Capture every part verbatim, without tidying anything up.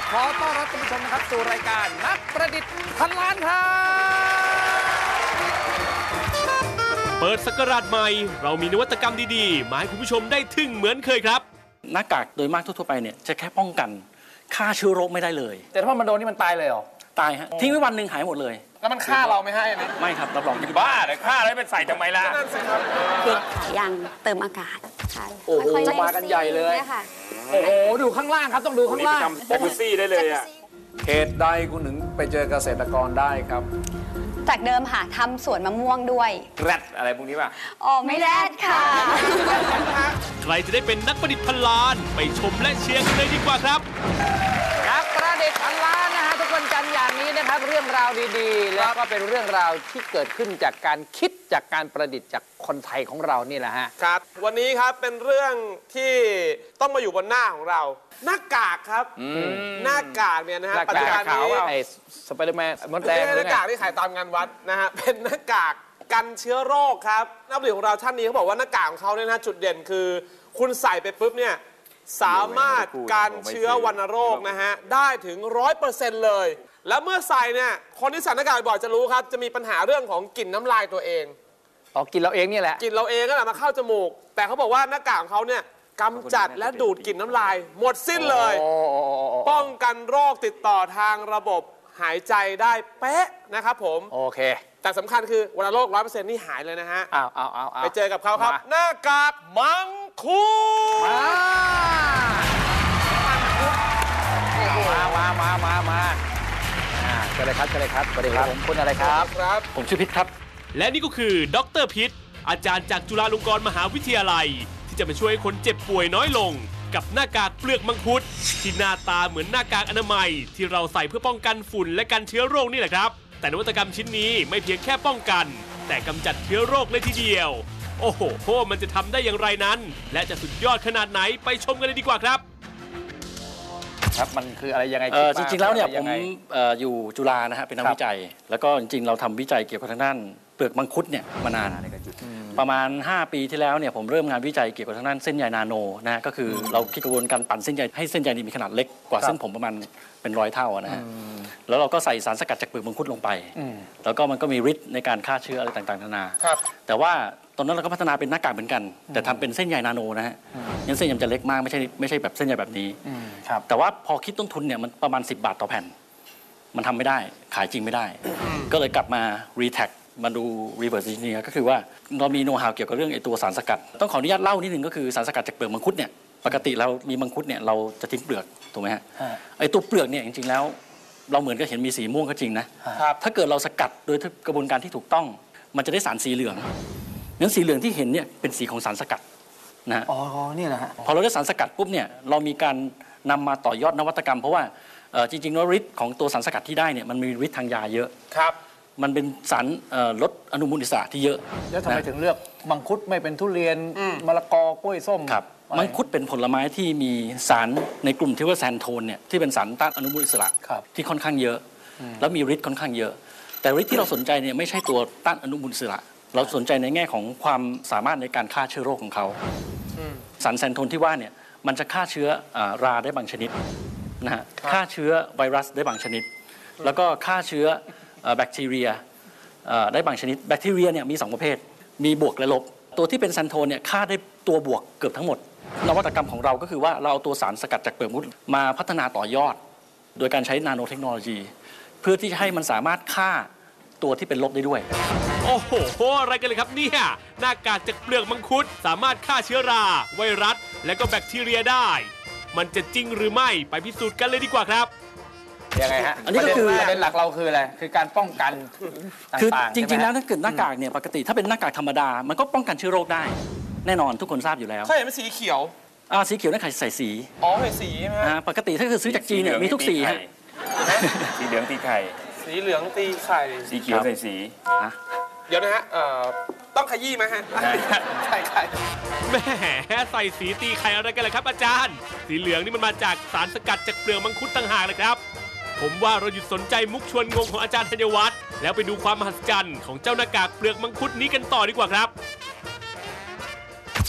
ขอต้อนรับท่านผู้ชมนะครับสู่รายการนักประดิษฐ์พันล้านครับเปิดศักราชใหม่เรามีนวัตกรรมดีๆมาให้คุณผู้ชมได้ทึ่งเหมือนเคยครับหน้ากากโดยมากทั่วๆไปเนี่ยจะแค่ป้องกันฆ่าเชื้อโรคไม่ได้เลยแต่ถ้ามันโดนนี่มันตายเลยเหรอตายฮะทิ้งไว้วันหนึ่งหายหมดเลยแล้วมันฆ่าเราไหมฮะไม่ครับรับรองอยู่บ้าเลยฆ่าอะไรเป็นใส่ทำไมล่ะนั่นสิครับปิดยังเติมอากาศใช่โอ้โหมากันใหญ่เลยโอ้โหดูข้างล่างครับต้องดูข้างล่างแจ็คกุซี่ได้เลยอ่ะเหตุใดคุณถึงไปเจอเกษตรกรได้ครับจากเดิมค่ะทำสวนมะม่วงด้วยแรดอะไรพวกนี้ป่ะอ๋อไม่แรดค่ะใครจะได้เป็นนักประดิษฐ์พันล้านไปชมและเชียร์กันเลยดีกว่าครับนักประดิษฐ์พันล้านนะฮะทุกวันจันทร์อย่างนี้นะครับเรื่องราวดีๆแล้วก็เป็นเรื่องราวที่เกิดขึ้นจากการคิดจากการประดิษฐ์จากคนไทยของเรานี่แหละฮะครับวันนี้ครับเป็นเรื่องที่ต้องมาอยู่บนหน้าของเราหน้ากากครับหน้ากากเนี่ยนะฮะปัจจุบันนี้ไอ้สไปเดอร์แมนมดแดงหน้ากากที่ขายตามงานวัดนะฮะเป็นหน้ากากกันเชื้อโรคครับนักประดิษฐ์ของเราท่านนี้เขาบอกว่าหน้ากากของเขาเนี่ยนะจุดเด่นคือคุณใส่ไปปุ๊บเนี่ยสามารถกันเชื้อวัณโรคนะฮะได้ถึงร้อยเปอร์เซ็นต์เลยแล้วเมื่อใส่เนี่ยคนที่ใส่หน้ากากบ่อยจะรู้ครับจะมีปัญหาเรื่องของกลิ่นน้ำลายตัวเองอ๋อกินเราเองนี่แหละกินเราเองก็แหละมาเข้าจมูกแต่เขาบอกว่าหน้ากากของเขาเนี่ยกำจัดและดูดกลิ่นน้ำลายหมดสิ้นเลยป้องกันโรคติดต่อทางระบบหายใจได้เป๊ะนะครับผมโอเคแต่สำคัญคือวัณโรคร้อยเปอร์เซ็นต์นี่หายเลยนะฮะอ้าวอ้าวอ้าวไปเจอกับเขาครับหน้ากากมังคุดมามามามามาเชิญเลยครับเชิญเลยครับสวัสดีครับผมคุณอะไรครับครับผมชื่อพิษครับและนี่ก็คือดร.พิษอาจารย์จากจุฬาลงกรณ์มหาวิทยาลัยที่จะมาช่วยให้คนเจ็บป่วยน้อยลงกับหน้ากากเปลือกมังคุดที่หน้าตาเหมือนหน้ากากอนามัยที่เราใส่เพื่อป้องกันฝุ่นและกันเชื้อโรคนี่แหละครับแต่นวัตกรรมชิ้นนี้ไม่เพียงแค่ป้องกันแต่กำจัดเชื้อโรคเลยทีเดียวโอ้โหมันจะทำได้อย่างไรนั้นและจะสุดยอดขนาดไหนไปชมกันเลยดีกว่าครับครับมันคืออะไรยังไงจริงๆแล้วเนี่ยผมอยู่จุฬานะฮะเป็นนักวิจัยแล้วก็จริงๆเราทำวิจัยเกี่ยวกับทางด้านเปลือกมังคุดเนี่ยมานานประมาณห้าปีที่แล้วเนี่ยผมเริ่มงานวิจัยเกี่ยวกับทางด้านเส้นใยนาโนนะก็คือเราคิดกระบวนการปั่นเส้นใยให้เส้นใยนี้มีขนาดเล็กกว่าเส้นผมประมาณเป็นร้อยเท่านะฮะแล้วเราก็ใส่สารสกัดจากเปลือกมังคุดลงไปแล้วก็มันก็มีฤทธิ์ในการฆ่าเชื้ออะไรต่างๆนานาแต่ว่าตอนนั้นเราก็พัฒนาเป็นหน้ากากเหมือนกันแต่ทำเป็นเส้นใยนาโนนะฮะงั้นเส้นใยมันจะเล็กมากไม่ใช่ไม่ใช่แบบเส้นใยแบบนี้แต่ว่าพอคิดต้นทุนเนี่ยมันประมาณสิบบาทต่อแผ่นมันทำไม่ได้ขายจริงไม่ได้ก็เลยกลับมารีแท็กมาดู reverse engineer ก็คือว่าเรามีโน้ตฮาวเกี่ยวกับเรื่องไอ้ตัวสารสกัดต้องขออนุญาตเล่านิดนึงก็คือสารสกัดจากเปลือกมังคุดเนี่ยปกติเรามีมังคุดเนี่ยเราจะทิ้งเปลือกถูกไหมฮะไอ้ตัวเปลือกเนี่ยจริงๆแล้วเราเหมือนก็เห็นมีสีม่วงก็จริงนะถ้าเกิดเราสกัดโดยกระบวนการที่ถูกต้องมันจะได้สารสีเหลืองงั้นสีเหลืองที่เห็นเนี่ยเป็นสีของสารสกัดนะอ๋อนี่แหละฮะพอเราได้สารสกัดปุ๊บเนี่ยเรามีการนำมาต่อยอดนวัตกรรมเพราะว่าจริงๆแล้วฤทธิ์ของตัวสารสกัดที่ได้เนี่ยมันมีฤทธิ์ทางยาเยอะครับมันเป็นสารลดอนุมูลอิสระที่เยอะแล้วทำไมถึงเลือกมังคุดไม่เป็นทุเรียนมะละกอกล้วยส้มครับมังคุดเป็นผลไม้ที่มีสารในกลุ่มที่ว่าแซนโทนเนี่ยที่เป็นสารต้านอนุมูลอิสระที่ค่อนข้างเยอะแล้วมีฤทธิ์ค่อนข้างเยอะแต่ฤทธิ์ที่เราสนใจเนี่ยไม่ใช่ตัวต้านอนุมูลอิสระเราสนใจในแง่ของความสามารถในการฆ่าเชื้อโรคของเขาสารแซนโทนที่ว่าเนี่ยมันจะฆ่าเชื้อราได้บางชนิดนะฮะฆ่าเชื้อไวรัสได้บางชนิดแล้วก็ฆ่าเชื้อแบคทีเรียได้บางชนิดแบคทีเรียเนี่ยมีสองประเภทมีบวกและลบตัวที่เป็นแซนโทนเนี่ยฆ่าได้ตัวบวกเกือบทั้งหมดนวัตกรรมของเราก็คือว่าเราเอาตัวสารสกัดจากเปลือกมังคุดมาพัฒนาต่อยอดโดยการใช้นาโนเทคโนโลยีเพื่อที่จะให้มันสามารถฆ่าตัวที่เป็นลบได้ด้วยโอ้โหอะไรกันเลยครับเนี่ยหน้ากากจากเปลือกมังคุดสามารถฆ่าเชื้อราไวรัสและก็แบคทีเรียได้มันจะจริงหรือไม่ไปพิสูจน์กันเลยดีกว่าครับยังไงฮะอันนี้ก็คือประเด็นหลักเราคืออะไรคือการป้องกันคือจริงๆแล้วถ้าเกิดหน้ากากเนี่ยปกติถ้าเป็นหน้ากากธรรมดามันก็ป้องกันเชื้อโรคได้แน่นอนทุกคนทราบอยู่แล้วใช่เป็นสีเขียวอ่าสีเขียวนั่นใครใส่สีอ๋อใส่สีใช่ไหมอ่าปกติถ้าคือซื้อจากจีนเนี่ยมีทุกสีฮะสีเหลืองตีไข่สีเหลืองตีไข่สีเขียวใส่สีเดี๋ยวนะฮะต้องขยี้ไหมฮะใช่ใช่แหมใส่สีตีไข่อะไรกันเลยครับอาจารย์สีเหลืองนี่มันมาจากสารสกัดจากเปลือกมังคุดต่างหากเลยครับผมว่าเราหยุดสนใจมุกชวนงงของอาจารย์ธัญวัฒน์แล้วไปดูความมหัศจรรย์ของเจ้าหน้ากากเปลือกมังคุดนี้กันต่อดีกว่าครับ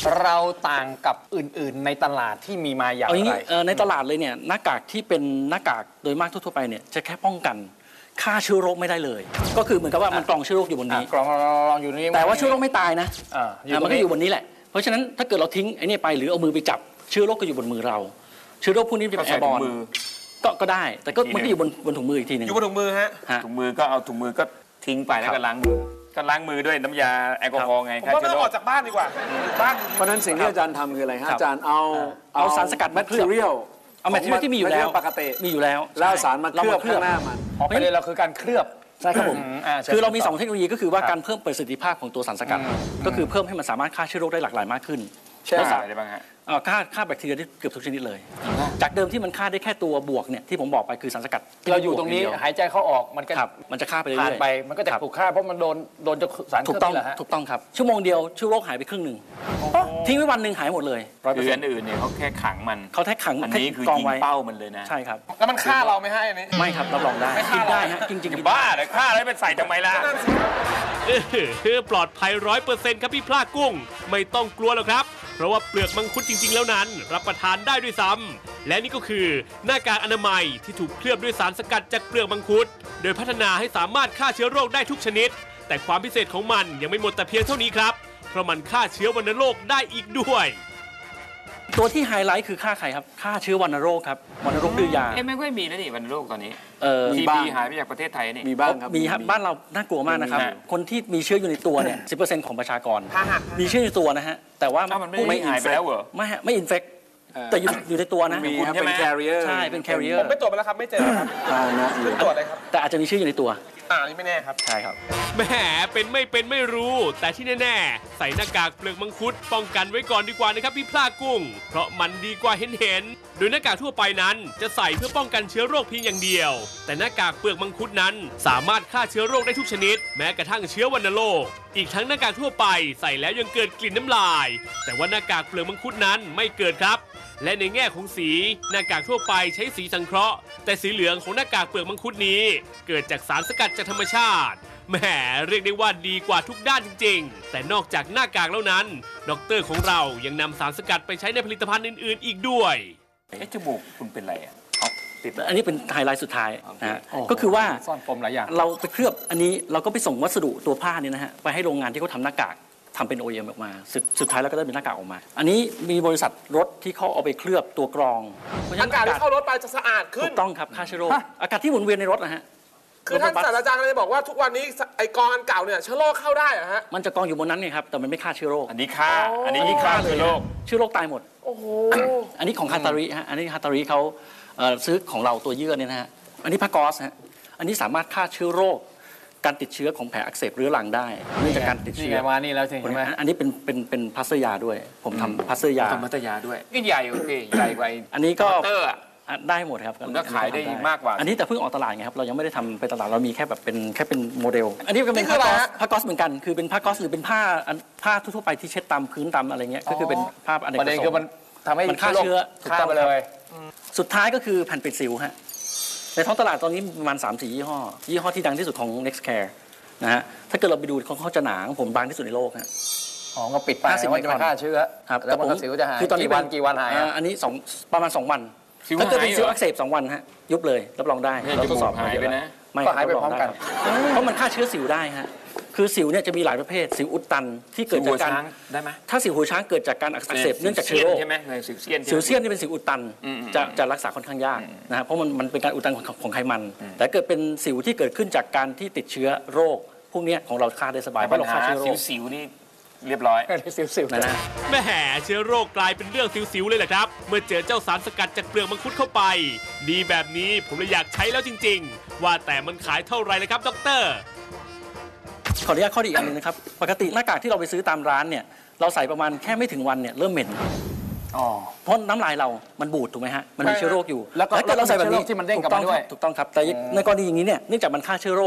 เราต่างกับอื่นๆในตลาดที่มีมาอย่างเอาอย่างไรนี้เอ่อในตลาดเลยเนี่ยหน้ากากที่เป็นหน้ากากโดยมากทั่วๆไปเนี่ยจะแค่ป้องกันฆ่าเชื้อโรคไม่ได้เลย ก็คือเหมือนกับว่ามันกรองเชื้อโรคอยู่บนนี้กรองลองอยู่นี่แต่ว่าเชื้อโรคไม่ตายนะอ่าอยู่อ่ะตรมันงก็นี้อยู่บนนี้แหละเพราะฉะนั้นถ้าเกิดเราทิ้งไอ้นี่ไปหรือเอามือไปจับเชื้อโรคก็อยู่บนมือเราเชื้อโรคพวกนี้จะเป็นแอร์บอลก็ก็ได้แต่ก็มันก็อยู่บนบนถุงมืออีกทีหนึงอยู่บนถุงมือฮะฮะถุงมือก็เอาถุงมือก็ทิ้งไปแล้วก็ล้างมือก็ล้างมือด้วยน้ำยาแอลกอฮอล์ไงผมฆ่าว่าไม่เชื้อต้องโรอคอกจากบ้านดีกว่าบ้านเพราะฉะนั้นสิ่งที่อาจารย์ทำคืออะไรฮะครับอาจารย์เอาเอาสารสกัดมาเคลือบ material เอาแมทเทียลที่มีอยู่แล้วปกติมีอยู่แล้วแล้วเอาสารมาเคลือบเข้างหน้ามันพอประเด็นเราคือการเคลือบใช่ครับผมอืมอ่าเชิญคือเรามีต่อสองเทคโนโลยีก็คือว่าครับการเพิ่มประสิทธิภาพของตัวสารสกัดอืมก็คือเพิ่มให้มันสามารถฆ่าเชื้อโรคได้หลากหลายมากขึ้นเช่นแล้วสาอะไรบ้างฮะเอ่อฆ่าฆ่าแบคทีเรียได้เกือบทุกชนิดเลย จากเดิมที่มันฆ่าได้แค่ตัวบวกเนี่ยที่ผมบอกไปคือสารสกัดเราอยู่ตรงนี้บวกหายใจเข้าออกมันก็ครับมันจะฆ่าไปเรื่ผ่านอยไปมันก็จะครับถูกฆ่าเพราะมันโดนโดนจะสารเคถูลืกอบต้องนี่แหละฮะถูกต้องครับชั่วโมงเดียวเชื้อโรคหายไปครึ่งหนึ่งทิ้งไว้วันหนึ่งหายหมดเลยร้อยเปอคืร์อเซ็อันนต์อื่นเนี่ยเขาแค่ขังมันเขาแท้ขังอันนี้คือกองยิงไว้เป้ามันเลยนะใช่ครับแล้วมันฆ่าเราไหมฮะอันนี้ไม่ครับรับรองได้ไม่กิฆ่านได้เราฮะจริงๆจะบ้าเลยฆ่าแล้วไปใส่ทำไมล่ะเออปลอดภัยร้อยเปอร์เซ็นต์ครับพี่พลากุ้ง ไม่ต้องกลัวหรอกครับ เพราะว่าเปลือกมังคุดจริง ๆ แล้วนั้น รับประทานได้ด้วยซ้ำและนี่ก็คือหน้ากากอนามัยที่ถูกเคลือบด้วยสารสกัดจากเปลือกมังคุด โดยพัฒนาให้สามารถฆ่าเชื้อโรคได้ทุกชนิด แต่ความพิเศษของมันยังไม่หมดแต่เพียงเท่านี้ครับเพราะมันฆ่าเชื้อวัณโรคได้อีกด้วยตัวที่ไฮไลท์คือฆ่าใครครับฆ่าเชื้อวัณโรคครับวัณโรคดื้อยาเอ๊ะไม่ค่อยมีแล้วนี่วันโรคตอนนี้เอ่อทีบ้าบีงหายไปจากประเทศไทยนี่มีบ้างครับมีครับบ้านเราน่ากลัวมากนะครับฮะคนที่มีเชื้ออยู่ในตัวเนี่ย สิบเปอร์เซ็นต์ของประชากรพาหะมีเชื้อในตัวนะฮะ แต่ว่าอ้าวมันไม่พวกไม่หายไปแล้วเหรอไม่ฮะไม่อินเฟกเอ่อแต่อยู่อยู่ในตัวนะมีคุณครับใช่ไหมเป็น carrier ใช่เป็น carrier ผมไม่ตรวจมาแล้วครับไม่เจอครับพาหนะไม่ตรวจเลยครับแต่อาจจะมีเชื้ออยู่ในตัวอ่านี่ไม่แน่ครับใช่ครับแหมเป็นไม่เป็นไม่รู้ แต่ที่แน่ๆ ใส่หน้ากากเปลือกมังคุดป้องกันไว้ก่อนดีกว่านะครับพี่พลากุ้ง เพราะมันดีกว่าเห็นเห็นๆโดยหน้ากากทั่วไปนั้นจะใส่เพื่อป้องกันเชื้อโรคเพียงอย่างเดียว แต่หน้ากากเปลือกมังคุดนั้นสามารถฆ่าเชื้อโรคได้ทุกชนิด แม้กระทั่งเชื้อวัณโรคอีกทั้งหน้ากากทั่วไปใส่แล้วยังเกิดกลิ่นน้ำลาย แต่ว่าหน้ากากเปลือกมังคุดนั้นไม่เกิดครับ และในแง่ของสีหน้ากากทั่วไปใช้สีสังเคราะห์แต่สีเหลืองของหน้ากากเปลือกมังคุดนี้ เกิดจากสารสกัดจากธรรมชาติแหมเรียกได้ว่าดีกว่าทุกด้านจริงๆ แต่นอกจากหน้ากากแล้วนั้นดรของเรายังนำสารสกัดไปใช้ในผลิตภัณฑ์อื่นๆ อีกด้วยเอ๊ะจมูกคุณเป็นไรอ่ะเอาติดอันนี้เป็นไฮไลท์สุดท้ายนะฮะก็คือว่าซ่อนปมหลายอย่างเราไปเคลือบอันนี้เราก็ไปส่งวัสดุตัวผ้าเนี่ยนะฮะไปให้โรงงานที่เขาทำหน้ากากทำเป็น โอ อี เอ็ม ออกมาสุดสุดท้ายแล้วก็ได้เป็นหน้ากากออกมา อันนี้มีบริษัทรถที่เขาเอาไปเคลือบตัวกรองเพราะฉะอานั้นกาศที่เข้ารถไปจะสะอาดขึ้ถูนกต้องครับฆ่าเชื้อโรคอากาศที่หมุนเวียนในรถนะฮะคือท่านศาสตราจารย์เลยบอกว่าทุกวันนี้ไอกองอันเก่าเนี่ยเชื้อโรคเข้าได้เหรอฮะมันจะกองอยู่บนนั้นไงครับแต่มันไม่ฆ่าเชื้อโรคอันนี้ฆ่าอันนี้ยิ่งฆ่าเชื้อโรคเชื้อโรคตายหมดโอ้โหอันนี้ของฮาตาริฮะอันนี้ฮาตาริเขาเอ่อซื้อของเราตัวเยื่อเนี่ยนะฮะอันนี้ผ้าก๊อซฮะอันนี้สามารถฆ่าเชื้อโรคการติดเชื้อของแผลอักเสบเรื้อรังได้เนื่องจากการติดนี่เชื้ไงอมานี่แล้วใช่ไหมอันนี้เป็นเป็นเป็นพลาสเตอร์ยาด้วย ผมทำพลาสเตอร์ยาทำมัตยาด้วยก็ใหญ่โอเคใหญ่กว่าไอ้อันนี้ก็เตอร์อะอ่ะได้หมดครับมันก็ขายได้มากกว่าอันนี้แต่เพิ่งออกตลาดไงครับเรายังไม่ได้ทำไปตลาดเรามีแค่แบบเป็นแค่เป็นโมเดล อันนี้ก็เป็นนี่คืผ้าออะไรก๊อสฮะผ้าก๊อสเหมือนกันคือเป็นผ้าก๊อสหรือเป็นผ้าอันผ้าทั่วๆไปที่เช็ดตามพื้นตามอะไรเงี้ยก็คือเป็นผ้าอเนกประปเด็นระสงคือมันค์ทำให้มันฆ่าเชื้อถูกฆ่าต้องไปเลยสุดท้ายก็คือแผ่นปิดสิวฮะในท้องตลาดตอนนี้ประมาณสามสี่ยี่ห้อยี่ห้อที่ดังที่สุดของ Nextcare นะฮะถ้าเกิดเราไปดูเขาเขาจะหนาของผมบางที่สุดในโลกฮะอ๋อก็ปิดไปห้าสิบว่าจะไม่ฆ่าเชื้อครับแล้วมันก็สิวจะหายคือตอนนี้กี่วันเป็กี่วันหายอ่าอะอันนี้สองประมาณสองวันสิวถ้าเกิดเป็นหายเหรอสิวอักเสบสองวันฮะยุบเลยรับรองได้ไม่ใช่เราทดสอบจมูกหายไปนะไม่ก็หายไปบพร้อมกันได้ครับเพราะมันฆ่าเชื้อสิวได้ฮะคือสิวเนี่ยจะมีหลายประเภทสิวอุดตันที่เกิดจากการสิวหัวช้างได้ไหมถ้าสิวหัวช้างเกิดจากการอักเสบเนื่องจากเชื้อโรคใช่ไหมในสิวเซียนใช่ไหมสิวเซียนนี่เป็นสิวอุดตันอืมอืมจะจะรักษาค่อนข้างยากนะครับเพราะมันมันเป็นการอุดตันของของไขมัน แต่เกิดเป็นสิวที่เกิดขึ้นจากการที่ติดเชื้อโรค พวกเนี้ยของเราฆ่าได้สบายเพปัราะญเราหาฆ่าเชื้อโรคสิวๆนี่เรียบร้อยสิวๆนะนะแหม่เชื้อโรคกลายเป็นเรื่องสิวๆเลยแหละครับ เมื่อเจอเจ้าสารสกัดจากเปลือกมังคุดเข้าไป ดีแบบนี้ผมเลยอยากใช้แล้วจริงๆ ว่าแต่มันขายเท่าไหร่เลยครับด็อกเตอร์ขออนุญาตข้อดีอีกอันหนึงนะครับปกติหน้ากากที่เราไปซื้อตามร้านเนี่ยเราใส่ประมาณแค่ไม่ถึงวันเนี่ยเริ่มเหม็นอ๋อเพราะน้ำลายเรามันบูดถูกไหมฮะมันมีเชื้อโรคอยู่แล้วก็ถ้าเกิดเราใส่แบบนี้ที่มันเด้งกลับมาด้วยถูกต้องครับถูกต้องครับแต่ในกรณีอย่างนี้เนี่ยเนื่องจากมันฆ่าเชื้อโรค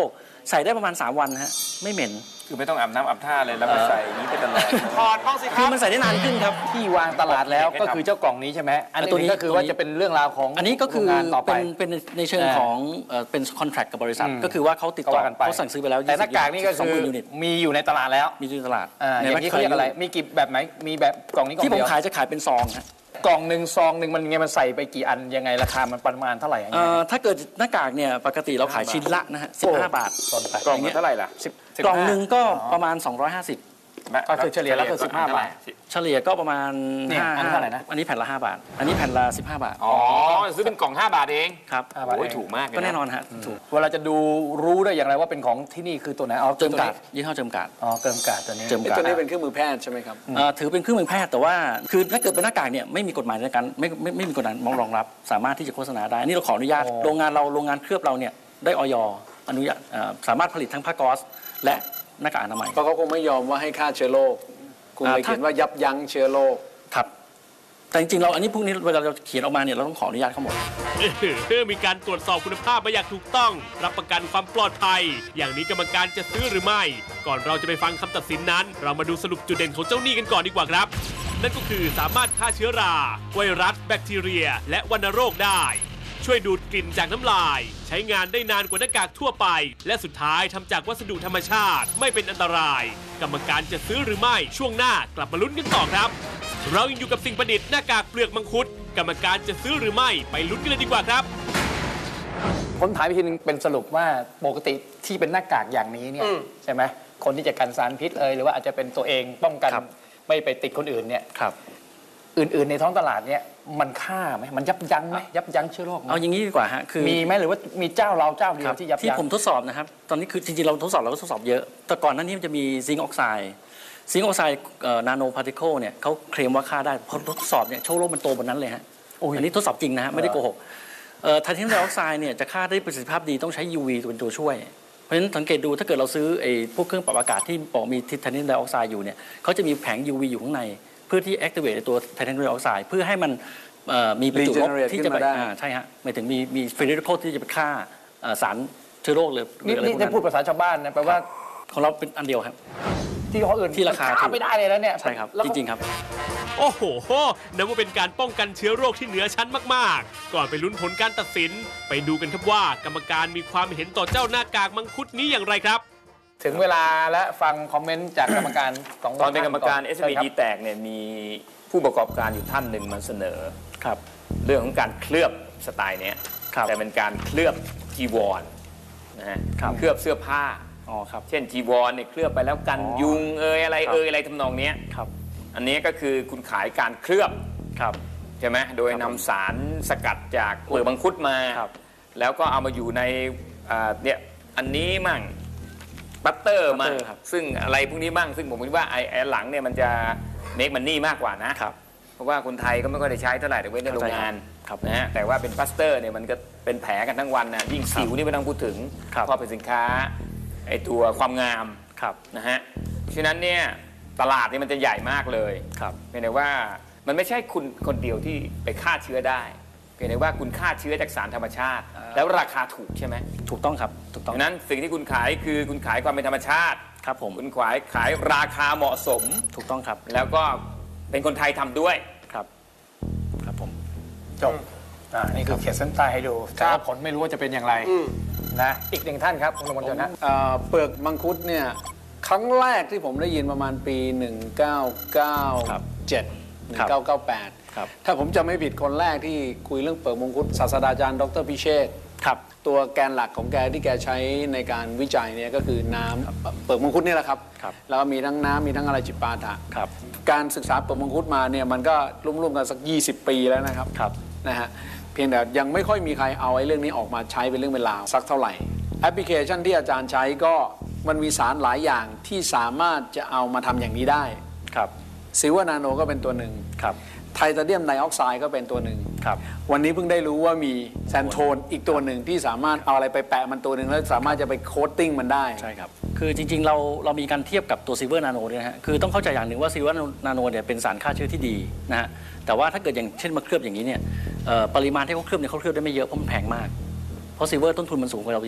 ใส่ได้ประมาณสามวันฮะไม่เหม็นคือไม่ต้องอาบน้ำอาบท่าเลยแล้วก็ใส่อย่างนี้ไปตลอดถอดบ้างสิคคืรัอบ มันใส่ได้นานขึ้นครับที่วางตลาดแล้วก็คือเจ้ากล่องนี้ใช่ไหมอันตัวนี้นี้ก็คือว่าจะเป็นเรื่องราวของอันนี้ก็คือโรงงานต่อไปเป็นเป็นในเชิงอ่าของเอ่อเป็นคอนแทรคกับบริษัทอืมก็คือว่าเขาติดต่อก็ว่ากันไปเขาสั่งซื้อไปแล้วแต่หน้ากากนี่ก็สองคือหมื่นยูนิตมีอยู่ในตลาดแล้วมีอยู่ในตลาดอ่าในอย่างนี้เขาเรียกอะไร Mac มีกี่แบบไหนมีแบบกล่องนี้กล่องที่ผมเดียวขายจะขายเป็นซองฮะกล่องหนึ่งซองหนึ่งมันไงมันใส่ไปกี่อันยังไงราคามันประมาณเท่าไหร่ยังไงเอ่อถ้าเกิดหน้ากากเนี่ยปกติเราขายชิ้นละนะฮะสิบห้าบาทต้นไปกล่องละเท่าไหร่ล่ะสิบกล่องหนึ่งก็ประมาณสองร้อยห้าสิบก็คือเฉลี่ยแล้วคือสิบห้าบาทเฉลี่ยก็ประมาณเนี่ยห้าอันเท่าไหร่นะอันนี้แผ่นละห้าบาท อันนี้แผ่นละสิบห้าบาทอ๋อซื้อเป็นกล่องห้าบาทเองครับห้าบาทโอ้ยเองถูกมากเลยก็แน่นอนฮะถูกเวลาจะดูรู้ได้อย่างไรว่าเป็นของที่นี่คือตัวไหนอ๋อเจิมกาดตัวนี้ยี่ห้อเจิมกาดอ๋อเติมกาดตัวนี้เจิมไอ้กาตัดวนี้เป็นเครื่องมือแพทย์ใช่ไหมครับเอ่อถือเป็นเครื่องมือแพทย์แต่ว่าคือถ้าเกิดเป็นหน้ากากเนี่ยไม่มีกฎหมายในการไม่ไม่ไม่มีกฎหมายรองรับ สามารถที่จะโฆษณาได้อันนี่เราขออนุญาตโรงงานเราโรงงานเคลือบเราเนี่ยได้อย อนุญาตเอ่อสามารถผลิตทั้งผ้าก๊อซและหน้ากากอนามัยเพราะเขาคงไม่ยอมว่าให้ฆ่าเชื้อโรคคุณเลยอ่าถ้าเขียนว่ายับยั้งเชื้อโรคครับแต่จริงๆเราอันนี้พวกนี้เวลาเราเขียนออกมาเนี่ยเราต้องขออนุญาตเขาหมดเออมีการตรวจสอบคุณภาพมาอย่างถูกต้อง รับประกันความปลอดภัย อย่างนี้กรรมการจะซื้อหรือไม่ ก่อนเราจะไปฟังคำตัดสินนั้น เรามาดูสรุปจุดเด่นของเจ้านี่กันก่อนดีกว่าครับ นั่นก็คือสามารถฆ่าเชื้อราไวรัสแบคทีเรีย และวัณโรคได้ ช่วยดูดกลิ่นจากน้ำลาย ใช้งานได้นานกว่าหน้ากากทั่วไป และสุดท้ายทำจากวัสดุธรรมชาติไม่เป็นอันตราย กรรมการจะซื้อหรือไม่ช่วงหน้ากลับมาลุ้นกันต่อครับ เรายังอยู่กับสิ่งประดิษฐ์หน้ากากเปลือกมังคุดกรรมการจะซื้อหรือไม่ไปลุ้นกันเลยดีกว่าครับผมถามอีกทีนึงเป็นสรุปว่าปกติที่เป็นหน้ากากอย่างนี้เนี่ยใช่ไหมคนที่จะกันสารพิษเลยหรือว่าอาจจะเป็นตัวเองป้องกันครับไม่ไปติดคนอื่นเนี่ยครับอื่นๆในท้องตลาดเนี่ยมันฆ่าไหมมันยับยั้งไหมยับยั้งเชื้อโรคไหมเอาอย่างนี้ดีกว่าฮะคือมีไหมหรือว่ามีเจ้าเราเจ้าเดียคว รับที่ยับที่ยั้งผมทดสอบนะครับ ตอนนี้คือจริงๆ เราทดสอบเราก็ทดสอบเยอะ แต่ก่อนหน้านี้มันจะมีซิงค์ออกไซด์ซิงค์ออกไซด์นาโนพาร์ติเคิลเนี่ยเขาเคลมว่าฆ่าได้พอทดสอบเนี่ยเชื้อโรคมันโตบนนั้นเลยฮะอันนี้ทดสอบจริงนะฮะไม่ได้โกหกไทเทเนียมไดออกไซด์เนี่ยจะฆ่าได้ประสิทธิภาพดีต้องใช้ ยู วี เป็นตัวช่วยเพราะฉะนั้นสังเกตดูถ้าเกิดเราซื้อไอ้พวกเครื่องปรับอากาศที่บอกมีไทเทเนียมไดออกไซด์อยู่เนี่ยเขาจะมีแผง ยู วี อยู่ข้างในเพื่อที่ activate ตัวไทเทเนียมไดออกไซด์เพื่อให้มันเอ่อมีประจุลบ Regenerate ที่จะไปขึ้นมาได้อ่าใช่ฮะหมายถึงมีมีฟรีเรดิคอลที่จะไปฆ่าเอ่อสารเชื้อโรคหรือหรืนี่ออะไรนี่พวกจะนั้นพูดภาษาชาวบ้านนะแปลว่าของเราเป็นอันเดียวครับที่เขาอื่นที่ราคามันฆ่ไม่ได้เลยแล้วเนี่ยใช่ครับแล้วจเขาริงๆครับโอ้โหนับว่าเป็นการป้องกันเชื้อโรคที่เหนือชั้นมากๆ ก่อนไปลุ้นผลการตัดสิน ไปดูกันครับว่ากรรมการมีความเห็นต่อเจ้าหน้ากากมังคุดนี้อย่างไรครับถึงเวลาและฟังคอมเมนต์จากกรรมการสองตอนเป็นกรรมการท่เอสชิญบีคบดีแตกเนี่ยมีผู้ประกอบการอยู่ท่านหนึ่งมาเสนอครับเรื่องของการเคลือบสไตล์เนี้ยครับแต่เป็นการเคลือบจีวรนะฮะครับเคลือบเสื้อผ้าอ๋อครับเช่นจีวรเนี่ยเคลือบไปแล้วกันอ๋อยุงเอยอะไรครับเอยอะไรทำนองเนี้ยครับอันนี้ก็คือคุณขายการเคลือบครับใช่ไหมโดยครับนำสารสกัดจากเปลือกมังคุดมาครับแล้วก็เอามาอยู่ในอ่าเนี่ยอันนี้มั่งบัตเตอร์มั่ง butter ครับซึ่งอะไรพวกนี้มั่งซึ่งผมคิดว่าไอ้ไอ้หลังเนี่ยมันจะเมคมันนี่มากกว่านะครับเพราะว่าคนไทยก็ไม่ค่อยได้ใช้เท่าไหร่แต่ไว้ในโรงงานครับนะฮะแต่ว่าเป็นพลาสเตอร์เนี่ยมันก็เป็นแผลกันทั้งวันนะยิ่งสิวนี่ไม่ต้องพูดถึงครับเพราะเป็นสินค้าไอ้ตัวความงามครับนะฮะฉะนั้นเนี่ยตลาดนี่มันจะใหญ่มากเลยครับเพียงแต่ว่ามันไม่ใช่คุณคนเดียวที่ไปฆ่าเชื้อได้เพียงแต่ว่าคุณฆ่าเชื้อจากสารธรรมชาติ แล้วราคาถูกใช่ไหมถูกต้องครับ ถูกต้องฉะนั้นสิ่งที่คุณขายคือคุณขายความเป็นธรรมชาติครับผมคุณขายขายราคาเหมาะสมถูกต้องครับแล้วก็เป็นคนไทยทำด้วยครับ ครับผมจบอ่านี่คือเขียนเส้นใต้ให้ดูแต่ว่าผลไม่รู้ว่าจะเป็นอย่างไรอืมนะอีกหนึ่งท่านครับคุณกมลชนนะเอ่อเปลือกมังคุดเนี่ยครั้งแรกที่ผมได้ยินประมาณปี หนึ่งเก้าเก้าเจ็ด หนึ่งเก้าเก้าแปดครับถ้าผมจำไม่ผิดคนแรกที่คุยเรื่องเปลือกมังคุดศาสตราจารย์ดรพิเชษฐ์ครับตัวแกนหลักของแกที่แกใช้ในการวิจัยเนี่ยก็คือน้ำเปลือกมังคุดนี่แหละครับครับแล้วก็มีทั้งน้ำมีทั้งอะไรจิปาถะครับการศึกษาเปลือกมังคุดมาเนี่ยมันก็ร่วมๆกันสัก ยี่สิบ ปีแล้วนะครับครับนะฮะเพียงแต่ยังไม่ค่อยมีใครเอาไอ้เรื่องนี้ออกมาใช้เป็นเรื่องเป็นราวสักเท่าไหร่แอปพลิเคชันที่อาจารย์ใช้ก็มันมีสารหลายอย่างที่สามารถจะเอามาทำอย่างนี้ได้ครับซิลเวอร์นาโนก็เป็นตัวหนึ่งครับไทเทเนียมไดออกไซด์ก็เป็นตัวหนึ่งครับวันนี้เพิ่งได้รู้ว่ามีแซนโทนอีกตัวหนึ่งที่สามารถเอาอะไรไปแปะมันตัวหนึ่งแล้วสามารถจะไปโคตติ้งมันได้ใช่ครับ คือจริงๆ เราเรามีการเทียบกับตัวซิลเวอร์นาโนด้วยนะฮะ คือต้องเข้าใจอย่างหนึ่งว่าซิลเวอร์นาโนเนี่ยเป็นสารฆ่าเชื้อที่ดีนะฮะ แต่ว่าถ้าเกิดอย่างเช่นมาเคลือบอย่างนี้เนี่ยเอ่อปริมาณที่เขาเคลือบเนี่ยเขาเคลือบได้ไม่เยอะเพราะมันแพงมาก เพราะซิลเวอร์ต้นทุนมันสูงกว่าเราเยอะ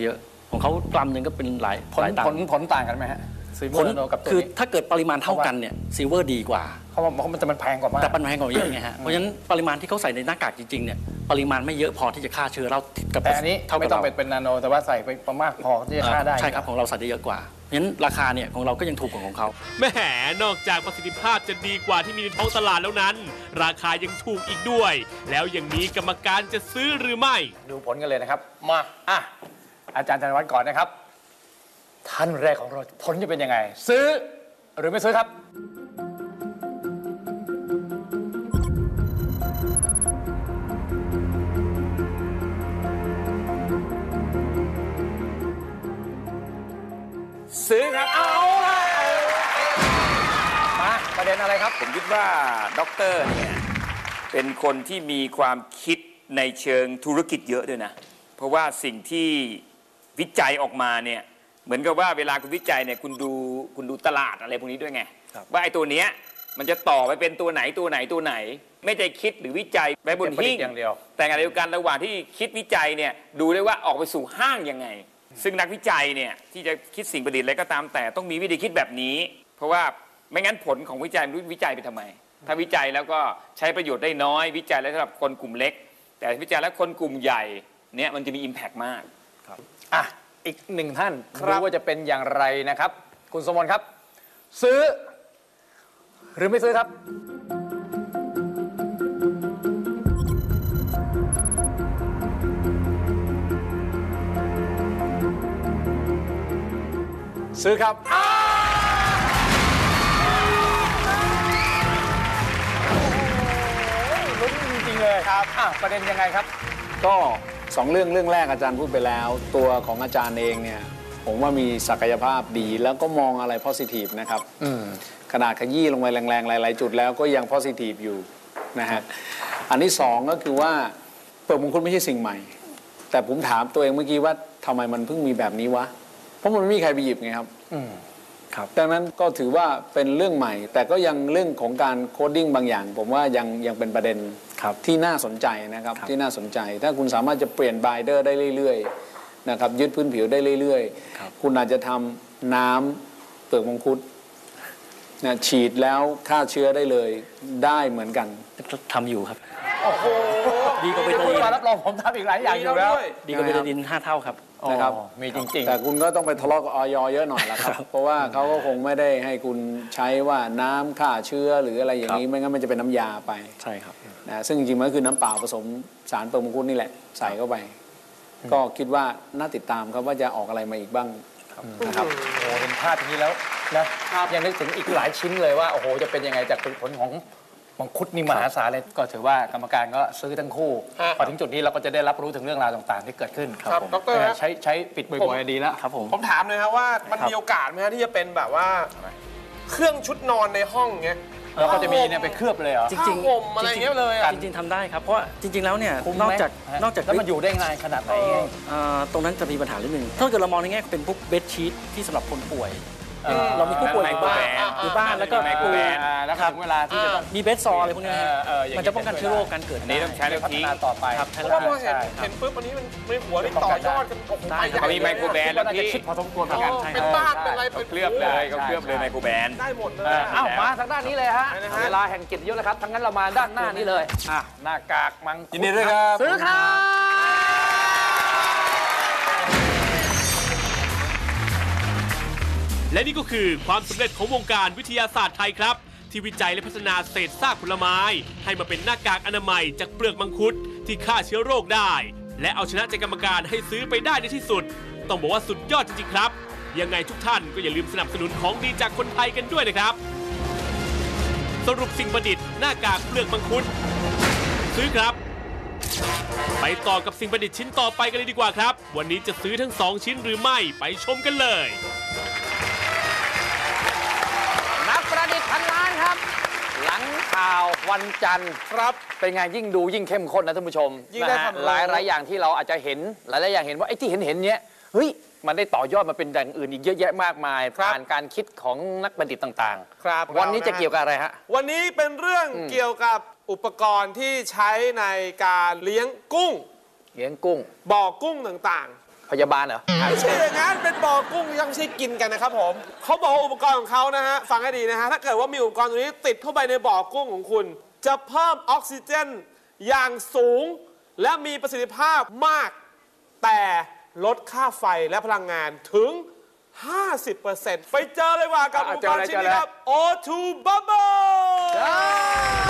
ของเขากรัมหนึ่งก็เป็นหลายผลหลายตังผลค์ผลต่างกันไหมฮะซิลเวผอลร์นาโนกับตัวคือนี้ถ้าเกิดปริมาณเท่ากันเนี่ยซิลเวอร์ดีกว่าเพราะว่าเพราะมันจะมันแพงกว่ามากแต่ปัญหาของเยอะไงฮะเพราะฉะนั้นปริมาณที่เขาใส่ในหน้ากากจริงๆเนี่ยปริมาณไม่เยอะพอที่จะฆ่าเชื้อเรากับแต่อันนี้เท่าไม่กับต้องเราเป็นเป็นนาโนแต่ว่าใส่ไปประมาณพอที่จะฆ่าได้ใช่ครับของเราใส่ได้เยอะกว่าเพราะฉะนั้นราคาเนี่ยของเราก็ยังถูกกว่าของเขาแหมนอกจากประสิทธิภาพจะดีกว่าที่มีในท้องตลาดแล้วนั้น ราคายังถูกอีกด้วย แล้วอย่างนี้กรรมการจะซื้อหรือไม่ดูผลกันเลยนะครับมาอ่ะอาจารย์ธัญวัฒน์ก่อนนะครับท่านแรกของเราผลจะเป็นยังไง ซื้อหรือไม่ซื้อครับซื้อครับเอาละมาประเด็นอะไรครับผมคิดว่าด็อกเตอร์เนี่ยเป็นคนที่มีความคิดในเชิงธุรกิจเยอะด้วยนะ เพราะว่าสิ่งที่วิจัยออกมาเนี่ยเหมือนกับว่าเวลาคุณวิจัยเนี่ยคุณดูคุณดูตลาดอะไรพวกนี้ด้วยไงว่าไอ้ตัวเนี้ยมันจะต่อไปเป็นตัวไหนตัวไหนตัวไหน ไม่ได้คิดหรือวิจัยไว้บนหิ้งอย่างเดียวแต่ขณะเดียวกันระหว่างที่คิดวิจัยเนี่ยดูได้ว่าออกไปสู่ห้างยังไง ซึ่งนักวิจัยเนี่ยที่จะคิดสิ่งประดิษฐ์อะไรก็ตามแต่ต้องมีวิธีคิดแบบนี้ เพราะว่าไม่งั้นผลของวิจัยไม่รู้วิจัยไปทำไม ถ้าวิจัยแล้วก็ใช้ประโยชน์ได้น้อยวิจัยแล้วสำหรับคนกลุ่มเล็ก แต่วิจัยแล้วคนกลุ่มใหญ่เนี่ยมันจะมี impact มากอ่ะอีกหนึ่งท่านรู้ว่าจะเป็นอย่างไรนะครับ คุณสมพลครับ ซื้อ หรือไม่ซื้อครับ ซื้อครับลุ้นจริงๆเลยครับอ่ะประเด็นยังไงครับก็สองเรื่องเรื่องแรกอาจารย์พูดไปแล้ว ตัวของอาจารย์เองเนี่ยผมว่ามีศักยภาพดีแล้วก็มองอะไร positive นะครับขนาดขยี้ลงไปแรงๆหลายๆจุดแล้วก็ยัง positive อยู่นะฮะอันที่สองก็คือว่าเปิดมงคุดไม่ใช่สิ่งใหม่ แต่ผมถามตัวเองเมื่อกี้ว่าทำไมมันเพิ่งมีแบบนี้วะเพราะมันไม่มีใครไปหยิบไงครับครับดังนั้นก็ถือว่าเป็นเรื่องใหม่ แต่ก็ยังเรื่องของการโคดดิ้งบางอย่าง ผมว่ายังยังเป็นประเด็นที่น่าสนใจนะครับที่น่าสนใจ ถ้าคุณสามารถจะเปลี่ยนไบเดอร์ได้เรื่อยๆนะครับยึดพื้นผิวได้เรื่อยๆคุณอาจจะทำน้ำเปลือกมังคุดนะฉีดแล้วฆ่าเชื้อได้เลยได้เหมือนกันทำอยู่ครับโอ้โหดีกว่าเบตาคุดีณนมารับรองผมทำอีกหลายอย่างอยู่แล้วดีกว่าเบตาดีนห้าเท่าครับนะครับอ๋อมีจริงๆแต่คุณก็ต้องไปทะเลาะกับออยเยอะหน่อยละครับ เพราะว่าเขาก็คงไม่ได้ให้คุณใช้ว่าน้ำฆ่าเชื้อหรืออะไรอย่างนี้ไม่งั้นมันจะเป็นน้ำยาไปใช่ครับนะซึ่งจริงๆมันก็คือน้ำเปล่าผสมสารเปลือกมังคุดนี่แหละใส่เข้าไป ก็คิดว่าน่าติดตามครับว่าจะออกอะไรมาอีกบ้างนะครับโอ้โหเห็นภาพอย่างนี้แล้วนะยังนึกถึงอีกหลายชิ้นเลยว่าโอ้โหจะเป็นยังไงจากผลของมังคุดนี่มหาศาลเลยก็ถือว่ากรรมการก็ซื้อทั้งคู่ครับพอถึงจุดนี้เราก็จะได้รับรู้ถึงเรื่องราวต่างๆ ที่เกิดขึ้นครับดรฮะใช้ใช้ปิดบ่อยๆดีแล้วครับผมผมถามเลยครับว่ามันมีโอกาสไหมฮะที่จะเป็นแบบว่า เครื่องชุดนอนในห้องเงี้ยแล้วก็จะมีเนี่ยไปเคลือบเลยเหรอจริงผ้าห่มอะไรเงี้ยเลยอะจริงๆทำได้ครับเพราะว่าจริง ๆแล้วเนี่ยคุ้มนอกไหมจากนอกจากแล้วมันอยู่ได้ไงขนาดไหนไงเอ่อตรงนั้นจะมีปัญหานิดนึงถ้าเกิดเรามองในแง่เป็นพวกเบดชีทที่สำหรับคนป่วย เรามีผู้ป่วยอยู่บ้านไมโครแบนอยู่บ้านแล้วก็ไมโครแบนอ่าแล้วก็ถึงเวลาที่จะต้องมีเบสซออะไรพวกนี้นะฮะเออเอออย่างนี้มันจะป้องกันเชื้อโรคการเกิดอันนี้ต้องใช้แล้วพัฒทิ้งนาต่อไปครับเพราะว่าพอเห็นใช่ครับเห็นปุ๊บอันนี้มันในหัวนี่ต่อยอดกันโอ้โหไปใหญ่เขามีไมโครแบนแล้วพี่คิดพอสมควรเหมือนกันอ๋อเป็นบ้านเป็นอะไรเขาเคลือบเลยเขาเคลือบเลยไมโครแบนได้หมดเลยเออเอ้ามาทางด้านนี้เลยฮะไปนะฮะเวลาแห่งเกียรติยศแล้วครับทั้งนั้นเรามาด้านหน้านี้เลยอ่ะหน้ากากมังคุดยินดีด้วยครับซื้อครับและนี่ก็คือความสำเร็จของวงการวิทยาศาสตร์ไทยครับ ที่วิจัยและพัฒนาเศษซากผลไม้ ให้มาเป็นหน้ากากอนามัยจากเปลือกมังคุดที่ฆ่าเชื้อโรคได้ และเอาชนะใจกรรมการให้ซื้อไปได้ในที่สุด ต้องบอกว่าสุดยอดจริงๆครับ ยังไงทุกท่านก็อย่าลืมสนับสนุนของดีจากคนไทยกันด้วยนะครับ สรุปสิ่งประดิษฐ์หน้ากากเปลือกมังคุดซื้อครับ ไปต่อกับสิ่งประดิษฐ์ชิ้นต่อไปกันเลยดีกว่าครับ วันนี้จะซื้อทั้งสองชิ้นหรือไม่ไปชมกันเลยนักประดิษฐ์พันล้านครับ หลังข่าววันจันทร์ครับเป็นไงยิ่งดูยิ่งเข้มข้นนะท่านผู้ชมยิ่งได้นะฮะความรู้หลายหลายอย่างที่เราอาจจะเห็นหลายหลายอย่างเห็นว่าไอ้ที่เห็นเห็นเนี้ยเฮ้ยมันได้ต่อยอดมาเป็นอย่างอื่นอีกเยอะแยะมากมายผ่านการคิดของนักประดิษฐ์ต่างครับๆ วันนี้จะเกี่ยวกับอะไรฮะวันนี้เป็นเรื่องเกี่ยวกับอุปกรณ์ที่ใช้ในการเลี้ยงกุ้งเลี้ยงกุ้งบ่อกุ้งต่างๆพยาบาลเหรอไม่ใช่อย่างนั้นเป็นบ่อกุ้งที่ยังไม่ใช่กินกันนะครับผมเขาบอกว่าอุปกรณ์ของเขานะฮะฟังให้ดีนะฮะถ้าเกิดว่ามีอุปกรณ์ตัวนี้ติดเข้าไปในบ่อกุ้งของคุณ จะเพิ่มออกซิเจนอย่างสูง และมีประสิทธิภาพมาก แต่ลดค่าไฟและพลังงานถึง ห้าสิบเปอร์เซ็นต์ ไปเจอเลยว่ากับอุปกรณ์ชิ้นนี้ครับ โอ ทู Bubble